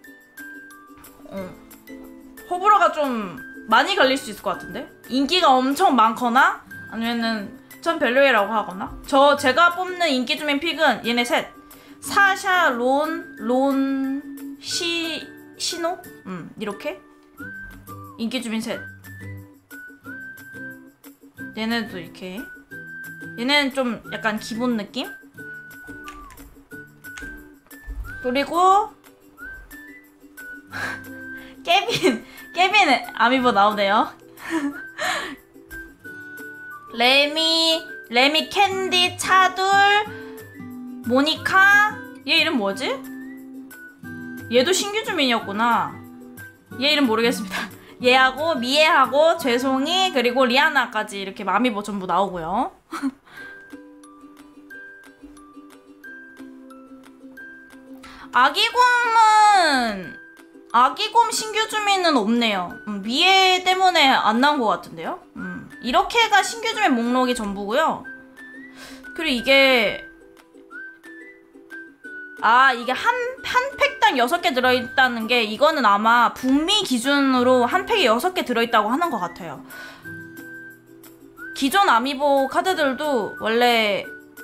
[SPEAKER 1] 어. 호불호가 좀 많이 갈릴 수 있을 것 같은데? 인기가 엄청 많거나 아니면은 전 별로라고 하거나. 저 제가 뽑는 인기 주민 픽은 얘네 셋. 사샤, 론, 론, 시, 시노? 음, 이렇게 인기 주민 셋. 얘네도 이렇게. 얘네는 좀 약간 기본 느낌? 그리고 깨빈 깨빈 아미보 나오네요. 레미 레미 캔디 차둘 모니카. 얘 이름 뭐지? 얘도 신규 주민이었구나. 얘 이름 모르겠습니다. 얘하고 미애하고 죄송이 그리고 리아나까지 이렇게 마미보 전부 나오고요. 아기곰은 아기곰 신규 주민은 없네요. 음, 미애 때문에 안 나온 것 같은데요. 음, 이렇게가 신규 주민 목록이 전부고요. 그리고 이게 아 이게 한, 한 팩당 여섯 개 들어있다는 게 이거는 아마 북미 기준으로 한 팩에 여섯 개 들어있다고 하는 것 같아요. 기존 아미보 카드들도 원래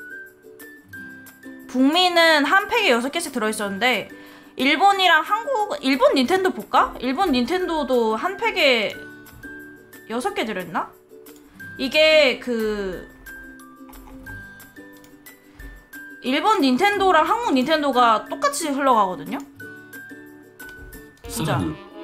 [SPEAKER 1] 북미는 한 팩에 여섯 개씩 들어있었는데 일본이랑 한국, 일본 닌텐도 볼까? 일본 닌텐도도 한 팩에 여섯 개 들어있나? 이게 그 일본 닌텐도랑 한국 닌텐도가 똑같이 흘러가거든요? 진짜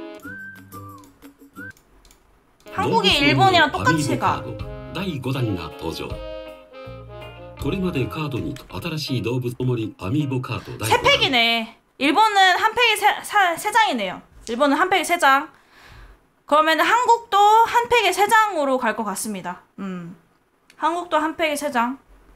[SPEAKER 1] 한국이 일본이랑 똑같이 가.
[SPEAKER 4] だいごだんが登場。これまでカードに新しい動物おもりアミーボカード
[SPEAKER 1] 세 팩이네. 일본은 한 팩에 세, 사, 세 장이네요. 일본은 한 팩에 세 장. 그러면 한국도 한 팩에 세 장으로 갈 것 같습니다. 음, 한국도 한 팩에 세 장.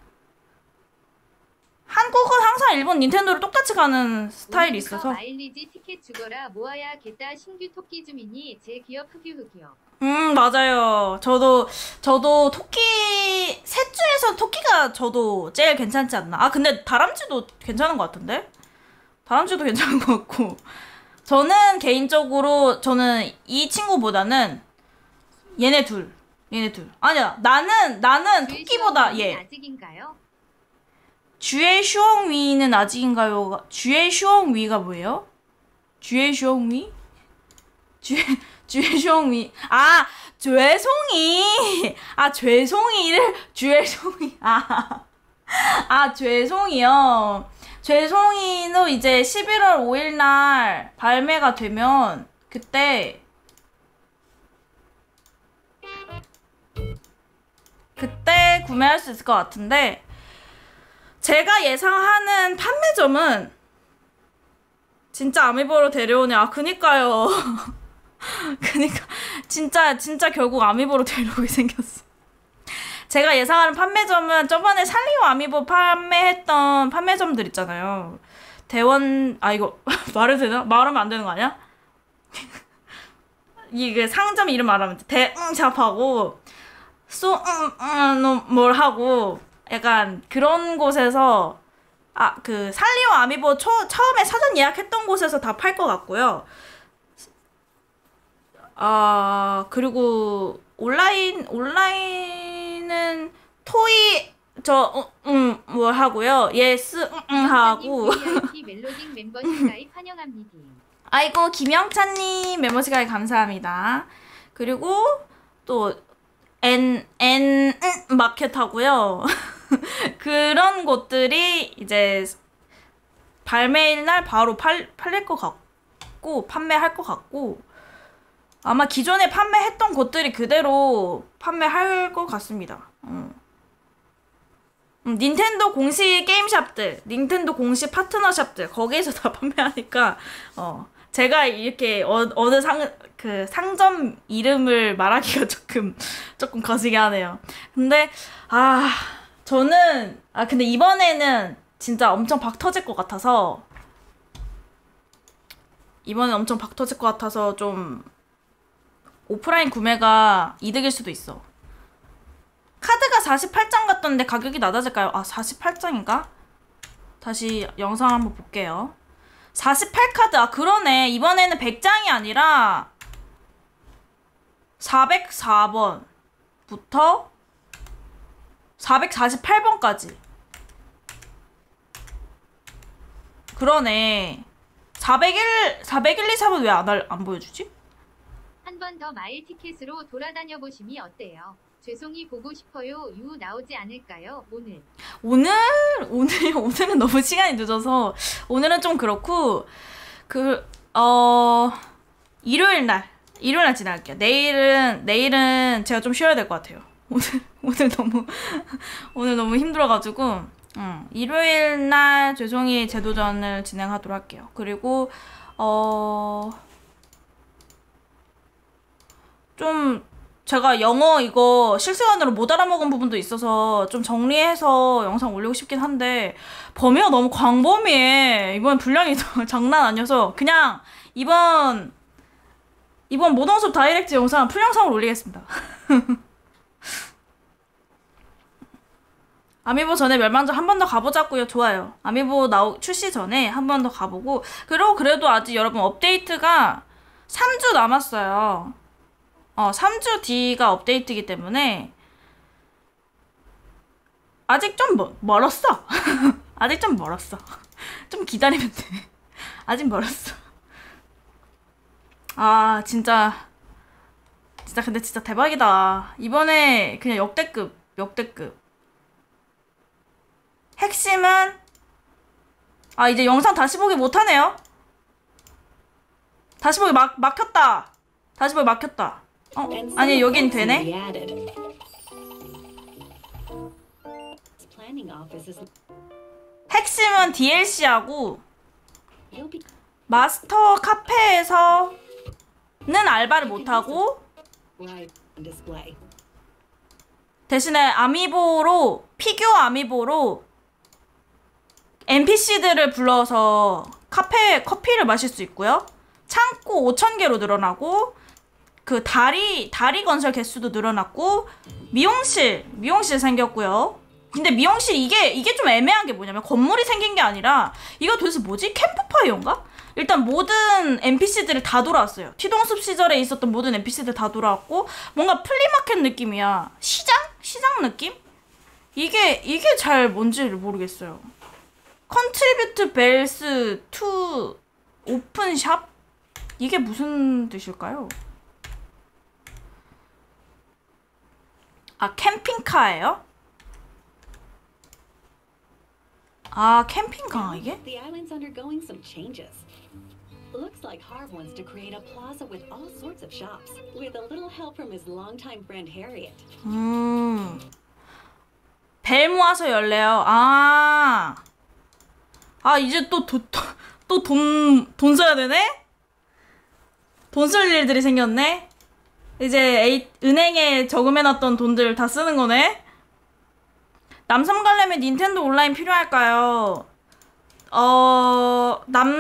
[SPEAKER 1] 한국은 항상 일본 닌텐도를 똑같이 가는 스타일이 있어서.
[SPEAKER 3] 마일리지 티켓 주거라 모아야겠다. 신규 토끼 주민이 제 기업 흑유흑이요.
[SPEAKER 1] 음 맞아요. 저도 저도 토끼 셋 중에서 토끼가 저도 제일 괜찮지 않나. 아 근데 다람쥐도 괜찮은 것 같은데. 다람쥐도 괜찮은 것 같고. 저는 개인적으로 저는 이 친구보다는 얘네 둘 얘네 둘 아니야 나는 나는 토끼보다 얘.
[SPEAKER 3] 아직인가요?
[SPEAKER 1] 주의 슈엉위는 아직인가요? 주의 슈엉위가 뭐예요? 주의 슈엉위? 주의 주의 슈엉위. 아 죄송이. 아 죄송이를 주의 슈엉위. 아 아, 죄송이요. 죄송이도 이제 십일월 오일 날 발매가 되면 그때 그때 구매할 수 있을 것 같은데, 제가 예상하는 판매점은 진짜 아미보로 데려오네. 아, 그니까요. 그니까 진짜 진짜 결국 아미보로 데려오게 생겼어. 제가 예상하는 판매점은 저번에 살리오 아미보 판매했던 판매점들 있잖아요. 대원, 아 이거 말해도 되나? 말하면 안 되는 거 아니야? 이게 상점 이름 말하면 대응샵하고 쏘응응뭘 하고 약간 그런 곳에서, 아 그 살리오 아미보 초, 처음에 사전 예약했던 곳에서 다 팔 것 같고요. 아 그리고 온라인 온라인은 토이 저 음 뭐 하고요. 예스 응 하고.
[SPEAKER 3] 멜로딩 멤버십 가입 환영합니다.
[SPEAKER 1] 아이고 김영찬님 멤버십 가입 감사합니다. 그리고 또 엔 엔 마켓 하고요. 그런 곳들이 이제 발매일 날 바로 팔 팔릴 것 같고 판매할 것 같고. 아마 기존에 판매했던 곳들이 그대로 판매할 것 같습니다. 음. 음, 닌텐도 공식 게임샵들, 닌텐도 공식 파트너샵들 거기에서 다 판매하니까 어, 제가 이렇게 어, 어느 상, 그 상점 이름을 말하기가 조금 조금 거시기 하네요. 근데 아 저는 아 근데 이번에는 진짜 엄청 박 터질 것 같아서 이번엔 엄청 박 터질 것 같아서 좀 오프라인 구매가 이득일 수도 있어. 카드가 사십팔 장 같던데 가격이 낮아질까요? 아 사십팔 장인가? 다시 영상 한번 볼게요. 사십팔 카드, 아 그러네. 이번에는 백 장이 아니라 사백사 번부터 사백사십팔 번까지. 그러네. 사백일, 사백일, 이, 삼은 왜 안 안 보여주지?
[SPEAKER 3] 한 번 더 마일 티켓으로 돌아다녀 보심이 어때요? 죄송히 보고 싶어요. 유 나오지 않을까요? 오늘.
[SPEAKER 1] 오늘 오늘 오늘은 너무 시간이 늦어서 오늘은 좀 그렇고 그 어 일요일 날 일요일 날 지나갈게요. 내일은 내일은 제가 좀 쉬어야 될 것 같아요. 오늘 오늘 너무 오늘 너무 힘들어가지고 음, 일요일 날 죄송히 재도전을 진행하도록 할게요. 그리고 어 좀 제가 영어 이거 실시간으로 못 알아먹은 부분도 있어서 좀 정리해서 영상 올리고 싶긴 한데 범위가 너무 광범위해. 이번 분량이 장난 아니어서 그냥 이번 이번 모던 수업 다이렉트 영상 풀영상으로 올리겠습니다. 아미보 전에 멸망전 한 번 더 가보자고요. 좋아요. 아미보 나오 출시 전에 한 번 더 가보고, 그리고 그래도 아직 여러분 업데이트가 삼 주 남았어요. 어, 삼 주 뒤가 업데이트이기 때문에 아직 좀 뭐, 멀었어. 아직 좀 멀었어. 좀 기다리면 돼. 아직 멀었어. 아 진짜 진짜 근데 진짜 대박이다. 이번에 그냥 역대급 역대급. 핵심은 아 이제 영상 다시 보기 못하네요. 다시 보기 막, 막혔다. 다시 보기 막혔다. 어? 아니 여긴 되네? 핵심은 디엘씨하고 마스터 카페에서는 알바를 못하고 대신에 아미보로 피규어 아미보로 엔피씨들을 불러서 카페 커피를 마실 수 있고요. 창고 오천 개로 늘어나고 그 다리 다리 건설 개수도 늘어났고 미용실 미용실 생겼고요. 근데 미용실 이게 이게 좀 애매한 게 뭐냐면 건물이 생긴 게 아니라 이거 도대체 뭐지? 캠프파이어인가? 일단 모든 엔피씨들을 다 돌아왔어요. 티동숲 시절에 있었던 모든 엔피씨들 다 돌아왔고 뭔가 플리마켓 느낌이야. 시장? 시장 느낌? 이게 이게 잘 뭔지를 모르겠어요. 컨트리뷰트 벨스 투 오픈샵? 이게 무슨 뜻일까요? 아 캠핑카예요? 아 캠핑카 이게?
[SPEAKER 2] The island's undergoing some changes. Looks like Harv wants to create a plaza with all sorts of shops, with a little help from his longtime friend Harriet.
[SPEAKER 1] 음. 벨 모아서 열래요. 아. 아 이제 또 또 돈 돈 써야 되네? 돈 쓸 일들이 생겼네? 이제 에이, 은행에 저금해놨던 돈들 다 쓰는 거네? 남섬 가려면 닌텐도 온라인 필요할까요? 어...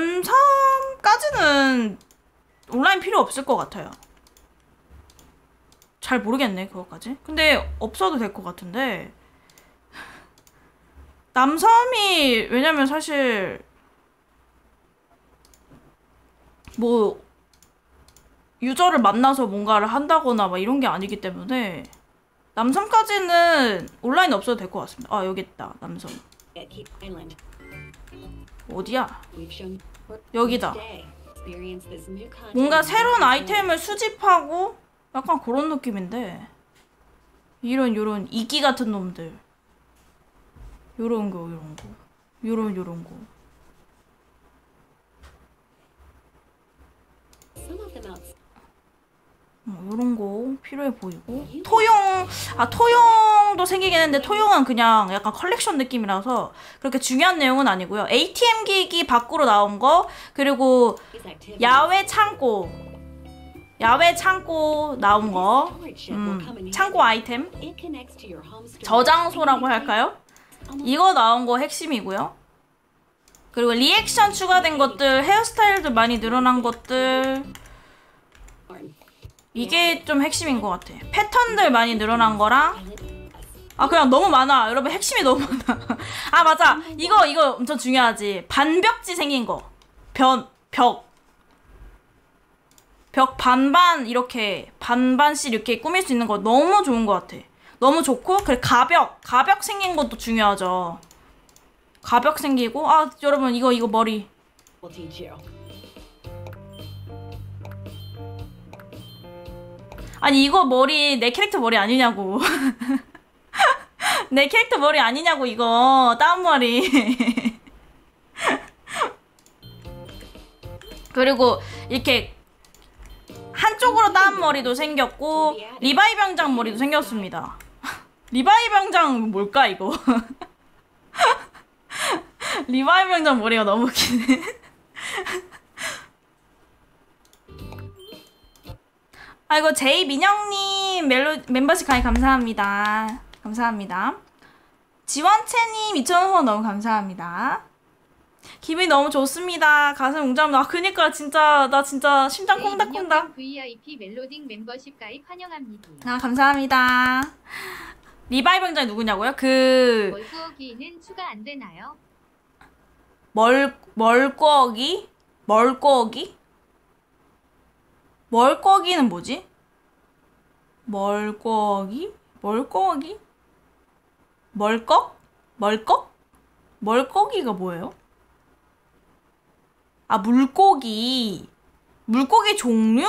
[SPEAKER 1] 남섬까지는 온라인 필요 없을 것 같아요. 잘 모르겠네 그것까지. 근데 없어도 될 것 같은데 남섬이 왜냐면 사실 뭐 유저를 만나서 뭔가를 한다거나 막 이런 게 아니기 때문에 남섬까지는 온라인 없어도 될 것 같습니다. 아 여기 있다 남섬. 어디야? 여기다. 뭔가 새로운 아이템을 수집하고 약간 그런 느낌인데 이런 요런 이끼 같은 놈들 요런 거 요런 거 요런 요런 거 어, 요런 거 필요해 보이고 토용 아 토용도 생기긴 했는데 토용은 그냥 약간 컬렉션 느낌이라서 그렇게 중요한 내용은 아니고요. 에이티엠 기기 밖으로 나온 거 그리고 야외 창고 야외 창고 나온 거 음, 창고 아이템 저장소라고 할까요? 이거 나온 거 핵심이고요. 그리고 리액션 추가된 것들 헤어스타일들 많이 늘어난 것들 이게 좀 핵심인 것 같아. 패턴들 많이 늘어난 거랑 아 그냥 너무 많아. 여러분 핵심이 너무 많아. 아 맞아 이거 이거 엄청 중요하지. 반벽지 생긴 거 변, 벽 벽 반반 이렇게 반반씩 이렇게 꾸밀 수 있는 거 너무 좋은 것 같아. 너무 좋고 그래 가벽 가벽 생긴 것도 중요하죠. 가벽 생기고 아 여러분 이거 이거 머리 아니 이거 머리 내 캐릭터 머리 아니냐고. 내 캐릭터 머리 아니냐고 이거 다운 머리. 그리고 이렇게 한쪽으로 다운 머리도 생겼고 리바이 병장 머리도 생겼습니다. 리바이 병장 뭘까 이거. 리바이 병장 머리가 너무 웃기네. 아이고 제이민영님 멜로 멤버십 가입 감사합니다. 감사합니다. 지원채님 이천 원 후원 너무 감사합니다. 기분이 너무 좋습니다. 가슴 웅장합니다. 아 그니까 진짜 나 진짜 심장 콩닥콩닥.
[SPEAKER 3] 브이아이피 멜로딩 멤버십 가입 환영합니다.
[SPEAKER 1] 아 감사합니다. 리바이 병장이 누구냐고요? 그
[SPEAKER 3] 멀꾸어기는 추가 안 되나요?
[SPEAKER 1] 멀 멀꾸어기? 멀꾸어기? 멀꾸어기는 뭐지? 멀꾸어기? 멀꾸어기? 멀꺽? 멀꺽? 멀꺽이가 뭐예요? 아 물고기. 물고기 종류?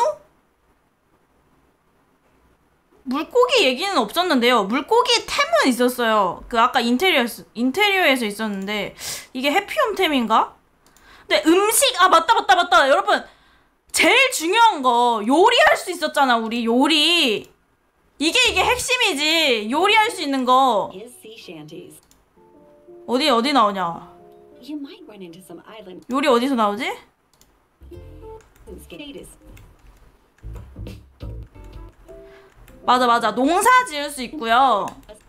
[SPEAKER 1] 물고기 얘기는 없었는데요. 물고기 템은 있었어요. 그 아까 인테리어, 인테리어에서 있었는데 이게 해피홈템인가? 근데 음식 아 맞다 맞다 맞다 여러분 제일 중요한 거 요리할 수 있었잖아. 우리 요리 이게 이게 핵심이지. 요리할 수 있는 거 어디 어디 나오냐. 요리 어디서 나오지? 맞아 맞아 농사 지을 수 있고요.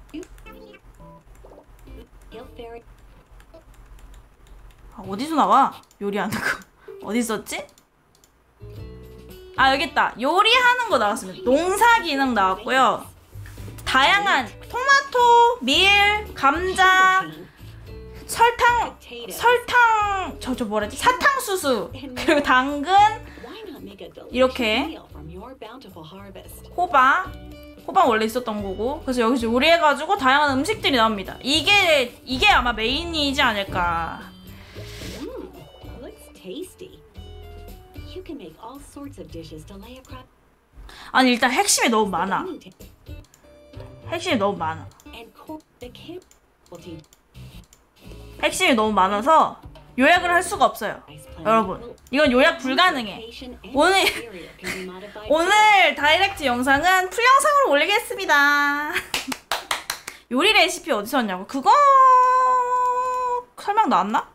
[SPEAKER 1] 아, 어디서 나와? 요리하는 거 어디 있었지? 아 여기 있다. 요리하는 거 나왔습니다. 농사 기능 나왔고요. 다양한 토마토, 밀, 감자, 설탕, 설탕 저 저 뭐라지? 사탕수수 그리고 당근 이렇게 호박 호박 원래 있었던 거고 그래서 여기서 요리해가지고 다양한 음식들이 나옵니다. 이게 이게 아마 메인이지 않을까. 아니 일단 핵심이 너무 많아. 핵심이 너무 많아. 핵심이 너무 많아서 요약을 할 수가 없어요. 여러분, 이건 요약 불가능해. 오늘 오늘 다이렉트 영상은 풀영상으로 올리겠습니다. 요리 레시피 어디서 왔냐고? 그거 설명 나왔나?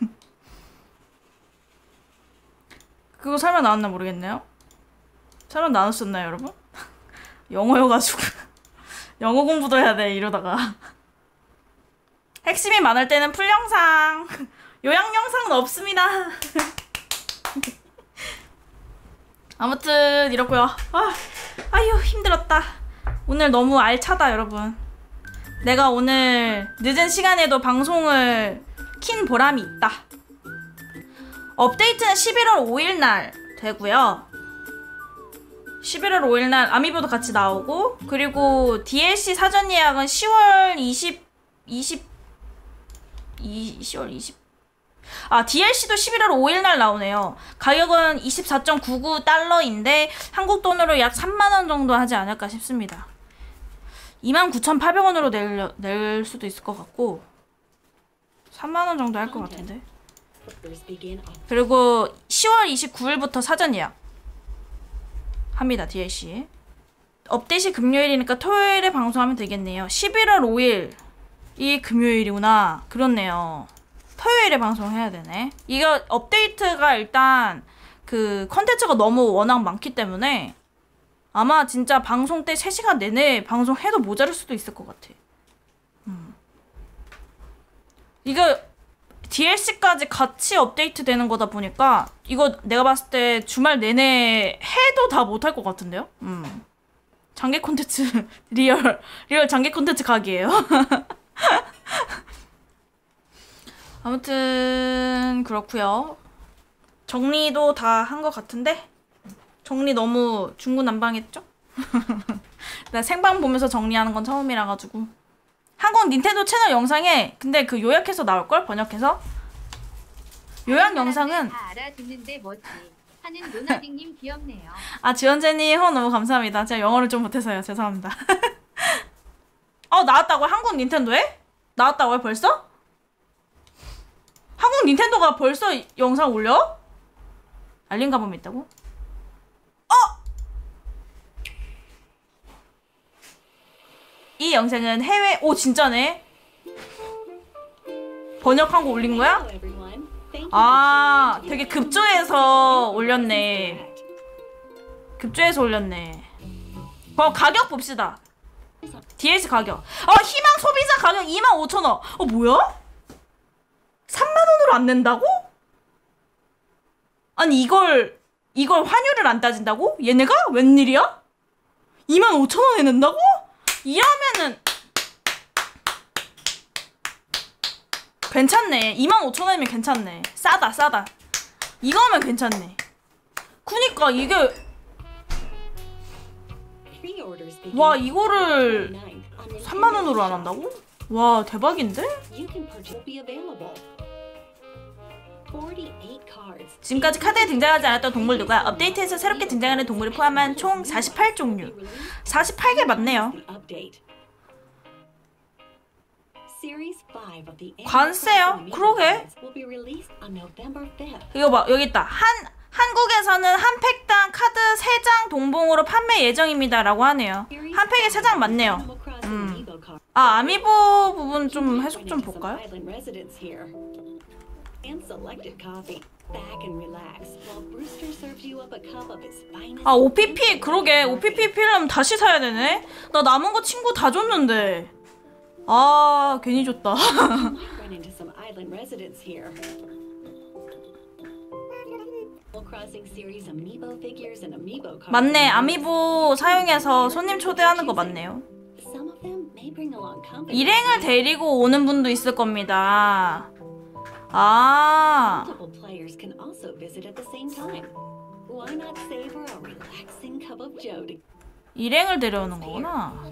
[SPEAKER 1] 그거 설명 나왔나 모르겠네요. 설명 나왔었나요, 여러분? 영어여가지고 영어 공부도 해야 돼 이러다가. 핵심이 많을 때는 풀영상, 요약 영상은 없습니다. 아무튼 이렇고요. 아, 아휴 힘들었다. 오늘 너무 알차다 여러분. 내가 오늘 늦은 시간에도 방송을 킨 보람이 있다. 업데이트는 십일월 오일 날 되고요. 십일월 오일 날 아미보도 같이 나오고, 그리고 디엘씨 사전 예약은 시월 이십, 이십, 이, 시월 이십, 아, 디엘씨도 십일월 오일 날 나오네요. 가격은 이십사 점 구구 달러인데 한국 돈으로 약 삼만 원 정도 하지 않을까 싶습니다. 이만 구천팔백 원으로 낼, 낼 수도 있을 것 같고 삼만 원 정도 할 것 같은데. 그리고 시월 이십구일부터 사전 예약 합니다. 디엘씨 업데이트 금요일이니까 토요일에 방송하면 되겠네요. 십일월 오일이 금요일이구나. 그렇네요. 토요일에 방송해야 되네. 이거 업데이트가 일단 그 컨텐츠가 너무 워낙 많기 때문에 아마 진짜 방송 때 세 시간 내내 방송해도 모자랄 수도 있을 것 같아. 음. 이거 디엘씨까지 같이 업데이트 되는 거다 보니까 이거 내가 봤을 때 주말 내내 해도 다 못할 것 같은데요? 음. 장기 콘텐츠 리얼 리얼 장기 콘텐츠 각이에요. 아무튼 그렇고요. 정리도 다 한 것 같은데 정리 너무 중구난방했죠? 나 생방 보면서 정리하는 건 처음이라 가지고. 한국 닌텐도 채널 영상에 근데 그 요약해서 나올걸? 번역해서? 요약 영상은
[SPEAKER 3] 다 알아듣는데 뭐지 하는 노나딩님 귀엽네요.
[SPEAKER 1] 아, 지원재님 어, 너무 감사합니다. 제가 영어를 좀 못해서요. 죄송합니다. 어, 나왔다고요? 한국 닌텐도에? 나왔다고요? 벌써? 한국 닌텐도가 벌써 영상 올려? 알림 가범이 있다고? 어! 이 영상은 해외... 오, 진짜네? 번역한 거 올린 거야? 아, 되게 급조해서 올렸네. 급조해서 올렸네. 그럼 가격 봅시다. 디엘씨 가격. 아, 희망 소비자 가격 이만 오천 원. 어, 뭐야? 삼만 원으로 안 낸다고? 아니, 이걸 이걸 환율을 안 따진다고? 얘네가? 웬일이야? 이만 오천 원에 낸다고? 이러면은 괜찮네. 이만 오천 원이면 괜찮네. 싸다 싸다. 이거면 괜찮네. 그니까 이게 와, 이거를 삼만 원으로 안 한다고? 와, 대박인데? 지금까지 카드에 등장하지 않았던 동물들과 업데이트에서 새롭게 등장하는 동물을 포함한 총 사십팔 종류. 사십팔 개 맞네요. 관세요? 그러게. 이거 봐, 여기 있다. 한 한국에서는 한 팩당 카드 세 장 동봉으로 판매 예정입니다 라고 하네요. 한 팩에 세 장 맞네요. 음. 아, 아미보 부분 좀 해석 좀 볼까요? 아, 오피피 그러게. 오피피 필름 다시 사야 되네. 나 남은 거 친구 다 줬는데. 아, 괜히 줬다. 맞네. 아미보 사용해서 손님 초대하는 거 맞네요. 일행을 데리고 오는 분도 있을 겁니다. 아. 일행을 데려오는 거구나.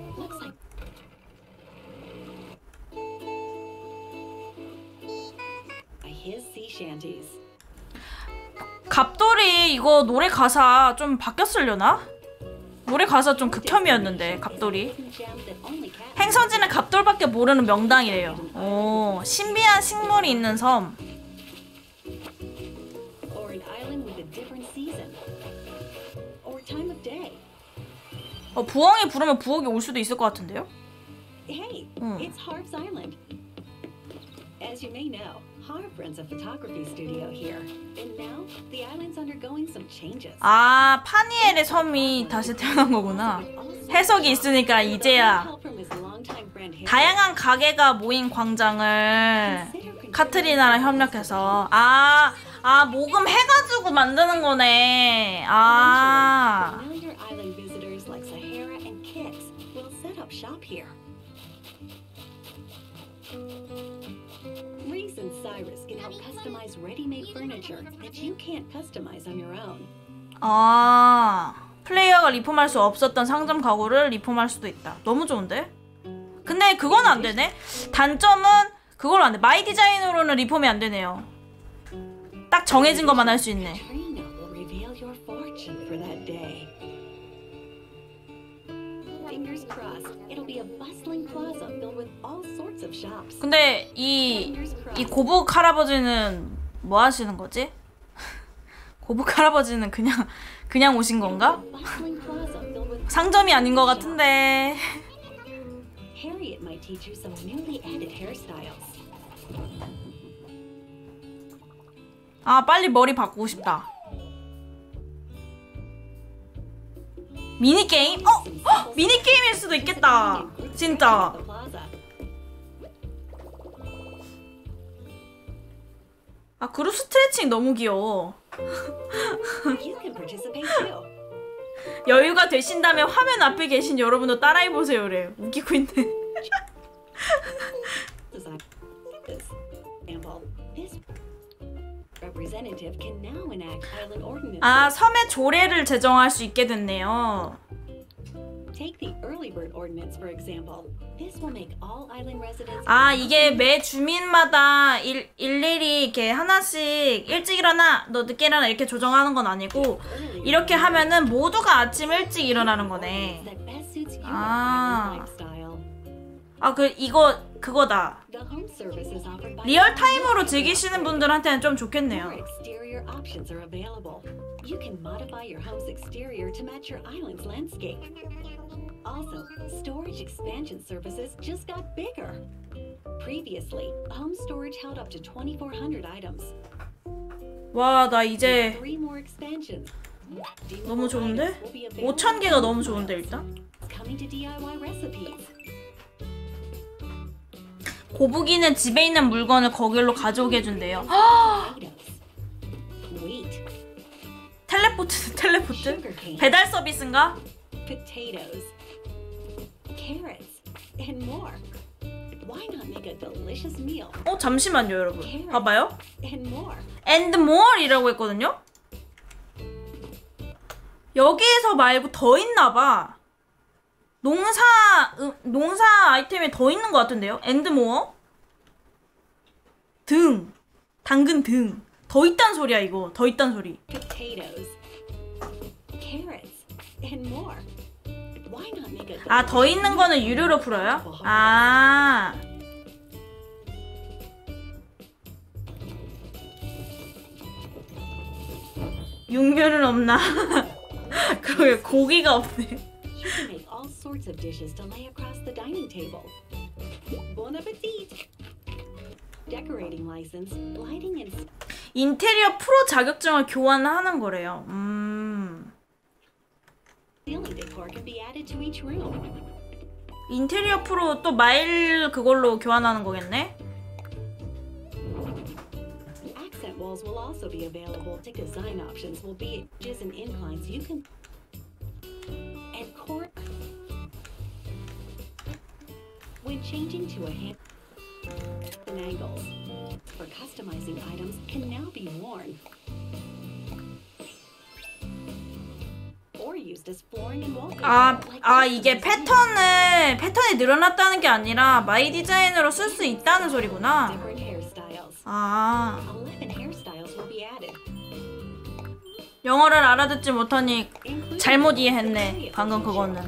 [SPEAKER 1] 갑돌이 이거 노래 가사 좀 바뀌었으려나? 노래 가사 좀 극혐이었는데. 갑돌이 행선지는 갑돌밖에 모르는 명당이래요. 오, 신비한 식물이 있는 섬. 어, 부엉이 부르면 부엌이 올 수도 있을 것 같은데요?
[SPEAKER 2] Hey,
[SPEAKER 1] 응.
[SPEAKER 2] it's Harv's Island. As you may know, Harv runs a photography studio here, and now the island's undergoing some changes.
[SPEAKER 1] 아, 파니엘의 섬이 다시 태어난 거구나. 해석이 있으니까 이제야 다양한 가게가 모인 광장을 카트리나랑 협력해서 아, 아 모금해가지고 만드는 거네. 아.
[SPEAKER 2] Reese and Cyrus can help customize ready-made furniture that you can't customize on your own.
[SPEAKER 1] 아, 플레이어가 리폼할 수 없었던 상점 가구를 리폼할 수도 있다. 너무 좋은데? 근데 그건 안 되네. 단점은 그걸로 안 돼. 마이 디자인으로는 리폼이 안 되네요. 딱 정해진 것만 할 수 있네.
[SPEAKER 2] Trina will reveal your fortune for that day. Fingers crossed, it'll be a bustling plaza filled with all sorts of shops.
[SPEAKER 1] 근데 이, 이 고북 할아버지는 뭐 하시는 거지? 고북 할아버지는 그냥 그냥 오신 건가? 상점이 아닌 것 같은데.
[SPEAKER 2] Harriet might teach you some newly added hairstyles.
[SPEAKER 1] 아, 빨리 머리 바꾸고 싶다. 미니게임? 어? 헉! 미니게임일 수도 있겠다. 진짜. 아, 그룹 스트레칭 너무 귀여워. 여유가 되신다면 화면 앞에 계신 여러분도 따라해보세요. 그래. 웃기고 있네. 아, 섬의 조례를 제정할 수 있게 됐네요. 아, 이게 매 주민마다 일, 일일이 이렇게 하나씩 일찍 일어나, 너 늦게 일어나 이렇게 조정하는 건 아니고 이렇게 하면은 모두가 아침 일찍 일어나는 거네. 아, 아, 그 이거 그거다. 리얼타임으로 즐기시는 분들한테는 좀 좋겠네요.
[SPEAKER 2] You can modify your home's exterior to match your island's landscape. Also, storage expansion services just got bigger. Previously, home storage held up to twenty-four hundred items.
[SPEAKER 1] 와, 나 이제
[SPEAKER 2] Three more expansions.
[SPEAKER 1] 너무 좋은데? 오천 개가 너무 좋은데 일단.
[SPEAKER 2] Coming to 디아이와이 recipes.
[SPEAKER 1] 고부기는 집에 있는 물건을 거길로 가져오게 해준대요.
[SPEAKER 2] Wheat.
[SPEAKER 1] 텔레포트, 텔레포트? 배달 서비스인가?
[SPEAKER 2] Potatoes, carrots, and more. Why not make a delicious meal?
[SPEAKER 1] 어, 잠시만요, 여러분. 봐봐요.
[SPEAKER 2] And more.
[SPEAKER 1] And more 이라고 했거든요? 여기에서 말고 더 있나봐. 농사, 음, 농사 아이템이 더 있는 것 같은데요? And more? 등. 당근 등. 더 있단 소리야, 이거. 더 있단 소리.
[SPEAKER 2] Potatoes, carrots, and more. Why not make a
[SPEAKER 1] 아, 더 있는 거는 유료로 풀어요? 아. 육류는 없나? 그러게, 고기가 없네.
[SPEAKER 2] You can make all sorts of dishes to lay across the dining table. Bon appetit! Decorating license, lighting and
[SPEAKER 1] 인테리어 프로 자격증을 교환하는 거래요. 음.
[SPEAKER 2] ceiling decor can be added to each room.
[SPEAKER 1] 인테리어 프로 또 마일 그걸로 교환하는 거겠네?
[SPEAKER 2] Accent walls will also be available. Design options will be edges and inclines. You can and core when changing to a hand and angles for customizing items can now be worn or used as flooring and wallpaper.
[SPEAKER 1] 아, 아 이게 패턴을 패턴이 늘어났다는 게 아니라 마이 디자인으로 쓸 수 있다는 소리구나.
[SPEAKER 2] Different hairstyles.
[SPEAKER 1] 아,
[SPEAKER 2] eleven hairstyles will be added.
[SPEAKER 1] 영어를 알아듣지 못하니 잘못 이해했네. 방금 그거는.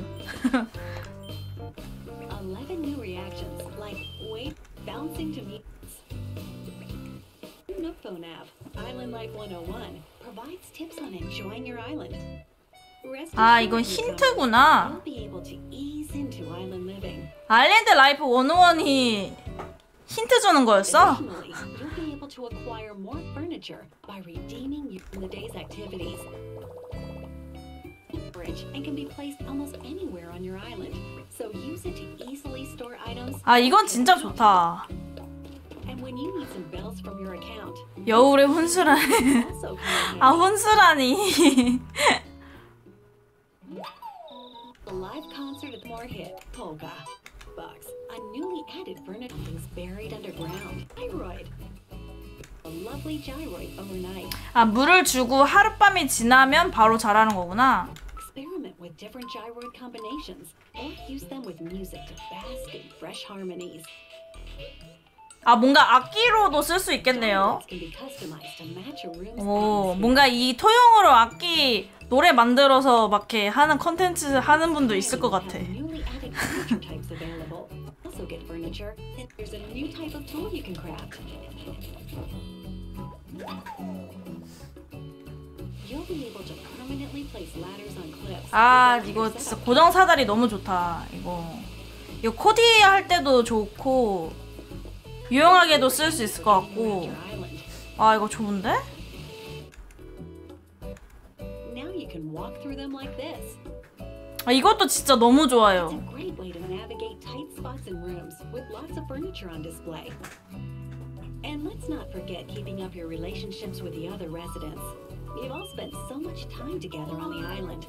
[SPEAKER 2] eleven new reactions like wait, bouncing to me. Nook phone app, Island Life one oh one provides tips on enjoying your island. Rest
[SPEAKER 1] 아,
[SPEAKER 2] assured
[SPEAKER 1] 이건
[SPEAKER 2] newcomers,
[SPEAKER 1] 힌트구나.
[SPEAKER 2] you'll be able to ease into island living.
[SPEAKER 1] 아일랜드 라이프 백일이 힌트 주는 거였어?
[SPEAKER 2] Additionally, you'll be able to acquire more furniture by redeeming you from the day's activities. Storage and can be placed almost anywhere on your island, so use it to easily store items.
[SPEAKER 1] 아, 이건 진짜 좋다.
[SPEAKER 2] And when you need some bells from your account,
[SPEAKER 1] 여울의 혼수라니.
[SPEAKER 2] also come in
[SPEAKER 1] 아,
[SPEAKER 2] handy.
[SPEAKER 1] 혼수라니.
[SPEAKER 2] The live concert at more hit Polka Box, a newly added furniture is buried underground. Gyroid, a lovely gyroid overnight.
[SPEAKER 1] 아, 물을 주고 하룻밤이 지나면 바로 자라는 거구나.
[SPEAKER 2] Experiment with different gyroid combinations, or use them with music to bask in fresh harmonies.
[SPEAKER 1] 아, 뭔가 악기로도 쓸 수 있겠네요.
[SPEAKER 2] Gyroids can be customized to match a room's
[SPEAKER 1] 오,
[SPEAKER 2] atmosphere.
[SPEAKER 1] 뭔가 이 토용으로 악기 노래 만들어서 막 이렇게 하는 컨텐츠 하는 분도 있을 것 같아.
[SPEAKER 2] Have newly added furniture types available. Also get furniture. There's a new type of tool you can craft. You'll be able to permanently place ladders on cliffs.
[SPEAKER 1] 아,
[SPEAKER 2] without
[SPEAKER 1] 이거
[SPEAKER 2] your
[SPEAKER 1] 진짜
[SPEAKER 2] setup.
[SPEAKER 1] 고정 사다리 너무 좋다. 이거 이거 코디 할 때도 좋고 유용하게도 쓸 수 있을 것 같고.
[SPEAKER 2] Your island.
[SPEAKER 1] 아, 이거 좋은데?
[SPEAKER 2] Now you can walk through them like this.
[SPEAKER 1] 아, 이것도 진짜 너무
[SPEAKER 2] It's
[SPEAKER 1] 좋아요.
[SPEAKER 2] a great way to navigate tight spots in rooms with lots of furniture on display. And let's not forget keeping up your relationships with the other residents. You've all spent so much time together on the island.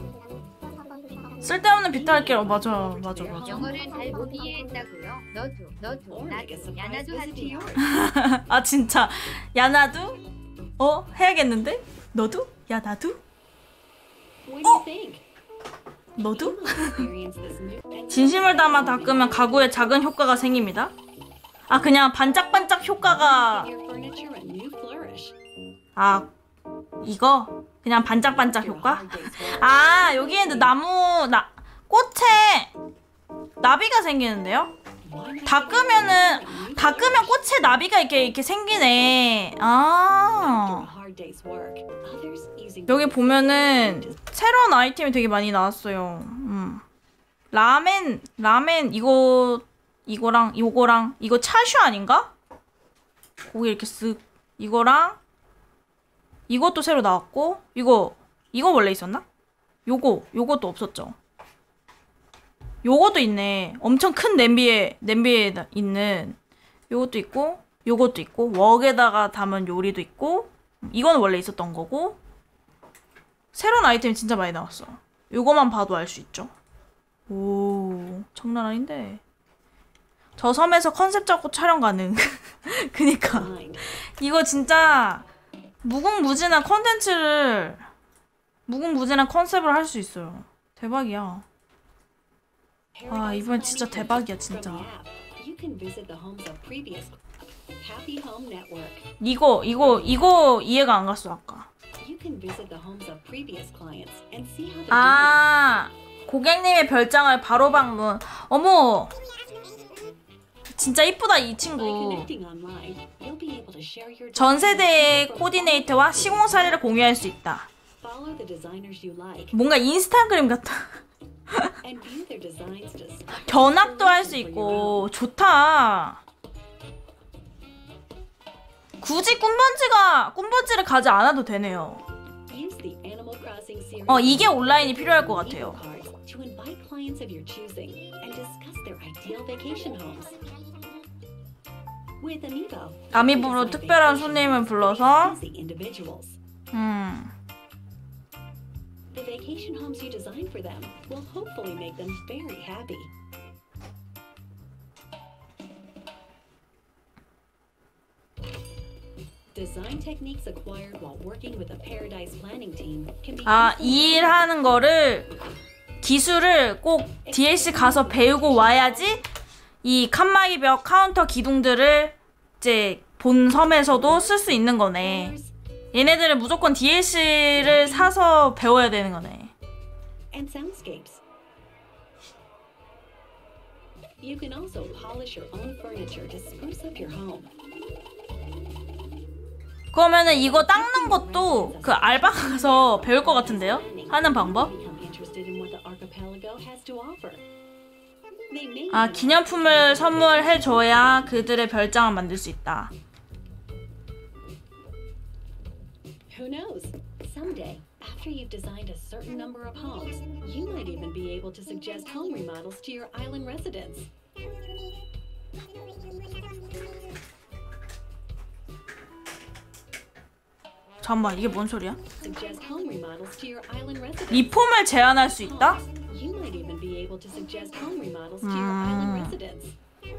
[SPEAKER 1] 쓸데없는 비탈길. 어, 맞아, 맞아, 맞아.
[SPEAKER 3] 영어를 잘 못 이해했다고요. 너도, 너도,
[SPEAKER 2] Or make a
[SPEAKER 3] 나도,
[SPEAKER 2] surprise
[SPEAKER 3] 야나도
[SPEAKER 2] visit to
[SPEAKER 3] 하세요.
[SPEAKER 2] yours.
[SPEAKER 1] 아, 진짜. 야, 나도? 어, 해야겠는데? 너도? 야, 나도?
[SPEAKER 2] What do you think?
[SPEAKER 1] 너도?
[SPEAKER 2] You must experience this new and
[SPEAKER 1] 진심을 담아 닦으면 가구에 작은 효과가 생깁니다. 아, 그냥 반짝반짝 효과가.
[SPEAKER 2] give your furniture a new flourish.
[SPEAKER 1] 아, 이거? 그냥 반짝반짝
[SPEAKER 2] After a
[SPEAKER 1] 효과?
[SPEAKER 2] hard day's work,
[SPEAKER 1] 아, 여기에는 나무, 나, 꽃에 나비가 생기는데요?
[SPEAKER 2] why not
[SPEAKER 1] 닦으면은, 닦으면 꽃에 나비가 이렇게, 이렇게 생기네.
[SPEAKER 2] After a
[SPEAKER 1] 아.
[SPEAKER 2] hard day's work, others using
[SPEAKER 1] 여기 보면은 새로운 아이템이 되게 많이 나왔어요. 음. 라멘, 라멘, 이거, 이거랑, 이거랑, 이거 차슈 아닌가? 고기 이렇게 쓱. 이거랑, 이것도 새로 나왔고, 이거, 이거 원래 있었나? 요거, 요것도 없었죠. 요것도 있네. 엄청 큰 냄비에, 냄비에 있는 요것도 있고, 요것도 있고, 웍에다가 담은 요리도 있고, 이거는 원래 있었던 거고, 새로운 아이템이 진짜 많이 나왔어. 요거만 봐도 알 수 있죠. 오, 장난 아닌데. 저 섬에서 컨셉 잡고 촬영 가능. 그니까.
[SPEAKER 2] mind.
[SPEAKER 1] 이거 진짜 무궁무진한 컨텐츠를 무궁무진한 컨셉을 할 수 있어요. 대박이야. 아, 이번 진짜 대박이야, 진짜.
[SPEAKER 2] From the app, you can visit the homes of previous Happy Home Network.
[SPEAKER 1] 이거 이거 이거 이해가 안 갔어 아까.
[SPEAKER 2] You can visit the homes of previous clients and see how they're
[SPEAKER 1] 아, 고객님의 별장을 바로 방문. 어머, 진짜 이쁘다 이
[SPEAKER 2] doing. By
[SPEAKER 1] 친구.
[SPEAKER 2] connecting online, you'll be able to share your
[SPEAKER 1] 전
[SPEAKER 2] designs
[SPEAKER 1] 세대의
[SPEAKER 2] from
[SPEAKER 1] 코디네이터와 시공 사례를 공유할 수 있다.
[SPEAKER 2] follow the designers you like
[SPEAKER 1] 뭔가 인스타그램 같다.
[SPEAKER 2] and view their designs to spot
[SPEAKER 1] 견학도 할 수
[SPEAKER 2] inspiration for your own.
[SPEAKER 1] 있고 좋다. 굳이 꿈번지가 꿈번지를 가지 않아도 되네요.
[SPEAKER 2] Use the Animal Crossing series
[SPEAKER 1] 어, 이게 온라인이 필요할 것 같아요.
[SPEAKER 2] cards to invite clients of your choosing and discuss their ideal vacation homes. With Amiibo,
[SPEAKER 1] 아미보로
[SPEAKER 2] design
[SPEAKER 1] 특별한
[SPEAKER 2] vacation
[SPEAKER 1] 손님을
[SPEAKER 2] homes for
[SPEAKER 1] 불러서
[SPEAKER 2] busy individuals.
[SPEAKER 1] 음.
[SPEAKER 2] The vacation homes you design for them will hopefully make them very happy. Design techniques acquired while working with a Paradise planning team can be
[SPEAKER 1] 아,
[SPEAKER 2] useful
[SPEAKER 1] 이 일하는 거를 기술을 꼭 디엘씨 가서 배우고 와야지 이 칸막이 벽 카운터 기둥들을 이제 본 섬에서도 쓸 수 있는 거네.
[SPEAKER 2] for
[SPEAKER 1] 얘네들은 무조건 디엘씨를 사서 배워야 되는 거네.
[SPEAKER 2] And soundscapes. You can also polish your own furniture to spruce up your home.
[SPEAKER 1] 그러면은 이거 닦는 것도 그 알바 가서 배울 것 같은데요? 하는 방법? 아, 기념품을 선물해줘야 그들의 별장을 만들 수 있다.
[SPEAKER 2] Who knows? Someday, after you've designed a certain number of homes, you might even be able to suggest home remodels to your island residents.
[SPEAKER 1] 잠깐만, 이게 뭔 소리야?
[SPEAKER 2] Suggest home remodels to your island residents.
[SPEAKER 1] 리폼을 제안할 수 있다?
[SPEAKER 2] You might even be able to suggest home remodels to your island residents.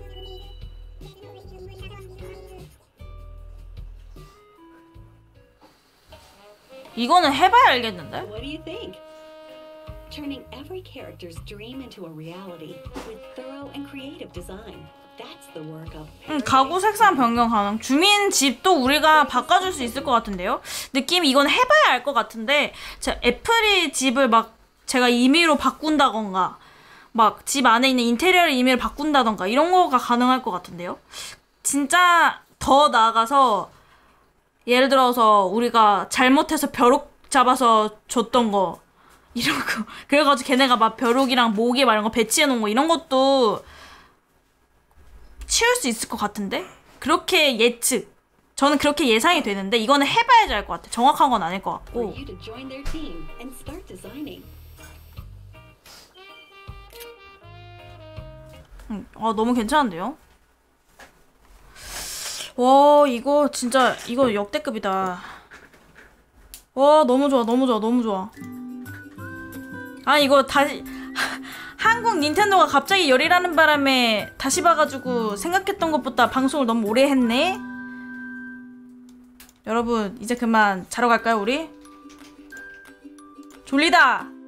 [SPEAKER 1] 이거는 해봐야 알겠는데?
[SPEAKER 2] What do you think? Turning every character's dream into a reality with thorough and creative design. That's the work of
[SPEAKER 1] 음, 가구 색상 변경 가능. 주민 집도 우리가 바꿔줄 수 있을 것 같은데요? 느낌이 이건 해봐야 알 것 같은데 제가 애플이 집을 막 제가 임의로 바꾼다던가 막 집 안에 있는 인테리어를 임의로 바꾼다던가 이런 거가 가능할 것 같은데요? 진짜 더 나아가서 예를 들어서 우리가 잘못해서 벼룩 잡아서 줬던 거 이런 거 그래가지고 걔네가 막 벼룩이랑 모기 막 이런 거 배치해 놓은 거 이런 것도 치울 수 있을 것 같은데? 그렇게 예측 저는 그렇게 예상이 되는데 이거는 해봐야지 알 것 같아. 정확한 건 아닐 것 같고. 음, 아 너무 괜찮은데요? 와 이거 진짜 이거 역대급이다. 와 너무 좋아 너무 좋아 너무 좋아. 아 이거 다시 한국 닌텐도가 갑자기 열이라는 바람에 다시 봐가지고 생각했던 것보다 방송을 너무 오래 했네. 여러분 이제 그만 자러 갈까요 우리? 졸리다.